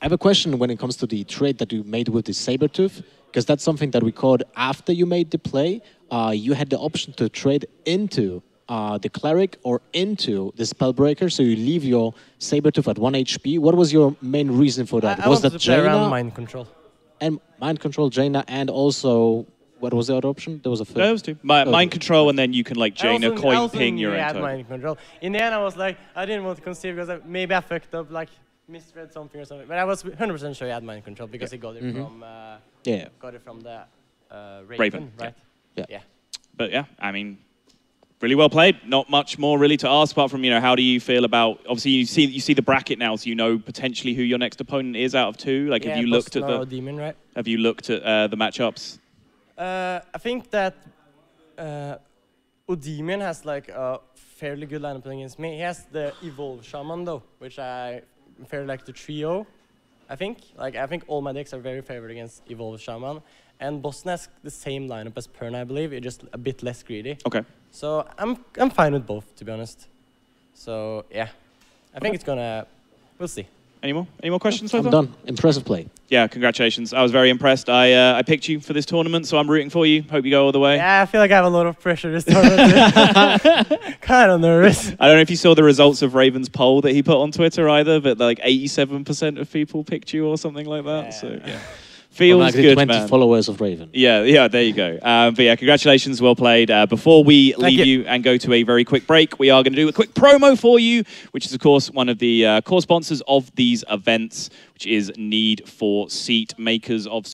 I have a question when it comes to the trade that you made with the Sabertooth, because that's something that we called after you made the play. Uh, you had the option to trade into uh, the Cleric or into the Spellbreaker, so you leave your Sabertooth at one H P. What was your main reason for that? I, I was wanted that to play around Jaina? mind control. And Mind Control, Jaina, and also, what was the other option? There was a third. Those two. Mi- Oh, mind control, and then you can like I Jaina also- I coin also ping knew your I own had token. mind control. In the end, I was like, I didn't want to concede because I, maybe I fucked up, like misread something or something. But I was one hundred percent sure he had mind control because he got it Mhm. from uh, Yeah. got it from the uh, Raven, Raven, right? Yeah. Yeah. But yeah, I mean, really well played. Not much more really to ask apart from, you know, how do you feel about, obviously you see you see the bracket now, so you know potentially who your next opponent is out of two. Like, yeah, have you looked at Boston the or Demon, right? have you looked at uh, the matchups? Uh, I think that uh, Odemian has like a fairly good lineup against me. He has the Evolve Shaman though, which I fairly like the trio. I think like I think all my decks are very favored against Evolve Shaman, and Boston has the same lineup as Perna, I believe. It's just a bit less greedy. Okay. So I'm I'm fine with both, to be honest. So yeah, I think Okay. it's gonna. We'll see. Any more? Any more questions? I'm Lothar? done. Impressive play. Yeah, congratulations. I was very impressed. I uh, I picked you for this tournament, so I'm rooting for you. Hope you go all the way. Yeah, I feel like I have a lot of pressure this tournament. Kind of nervous. I don't know if you saw the results of Raven's poll that he put on Twitter either, but like eighty-seven percent of people picked you or something like that. Yeah. So yeah, From feels like the good, twenty man. followers of Raven. Yeah, yeah, there you go. Um, but yeah, congratulations, well played. Uh, before we leave you. you. and go to a very quick break, we are going to do a quick promo for you, which is, of course, one of the uh, core sponsors of these events, which is Need for Seat, makers of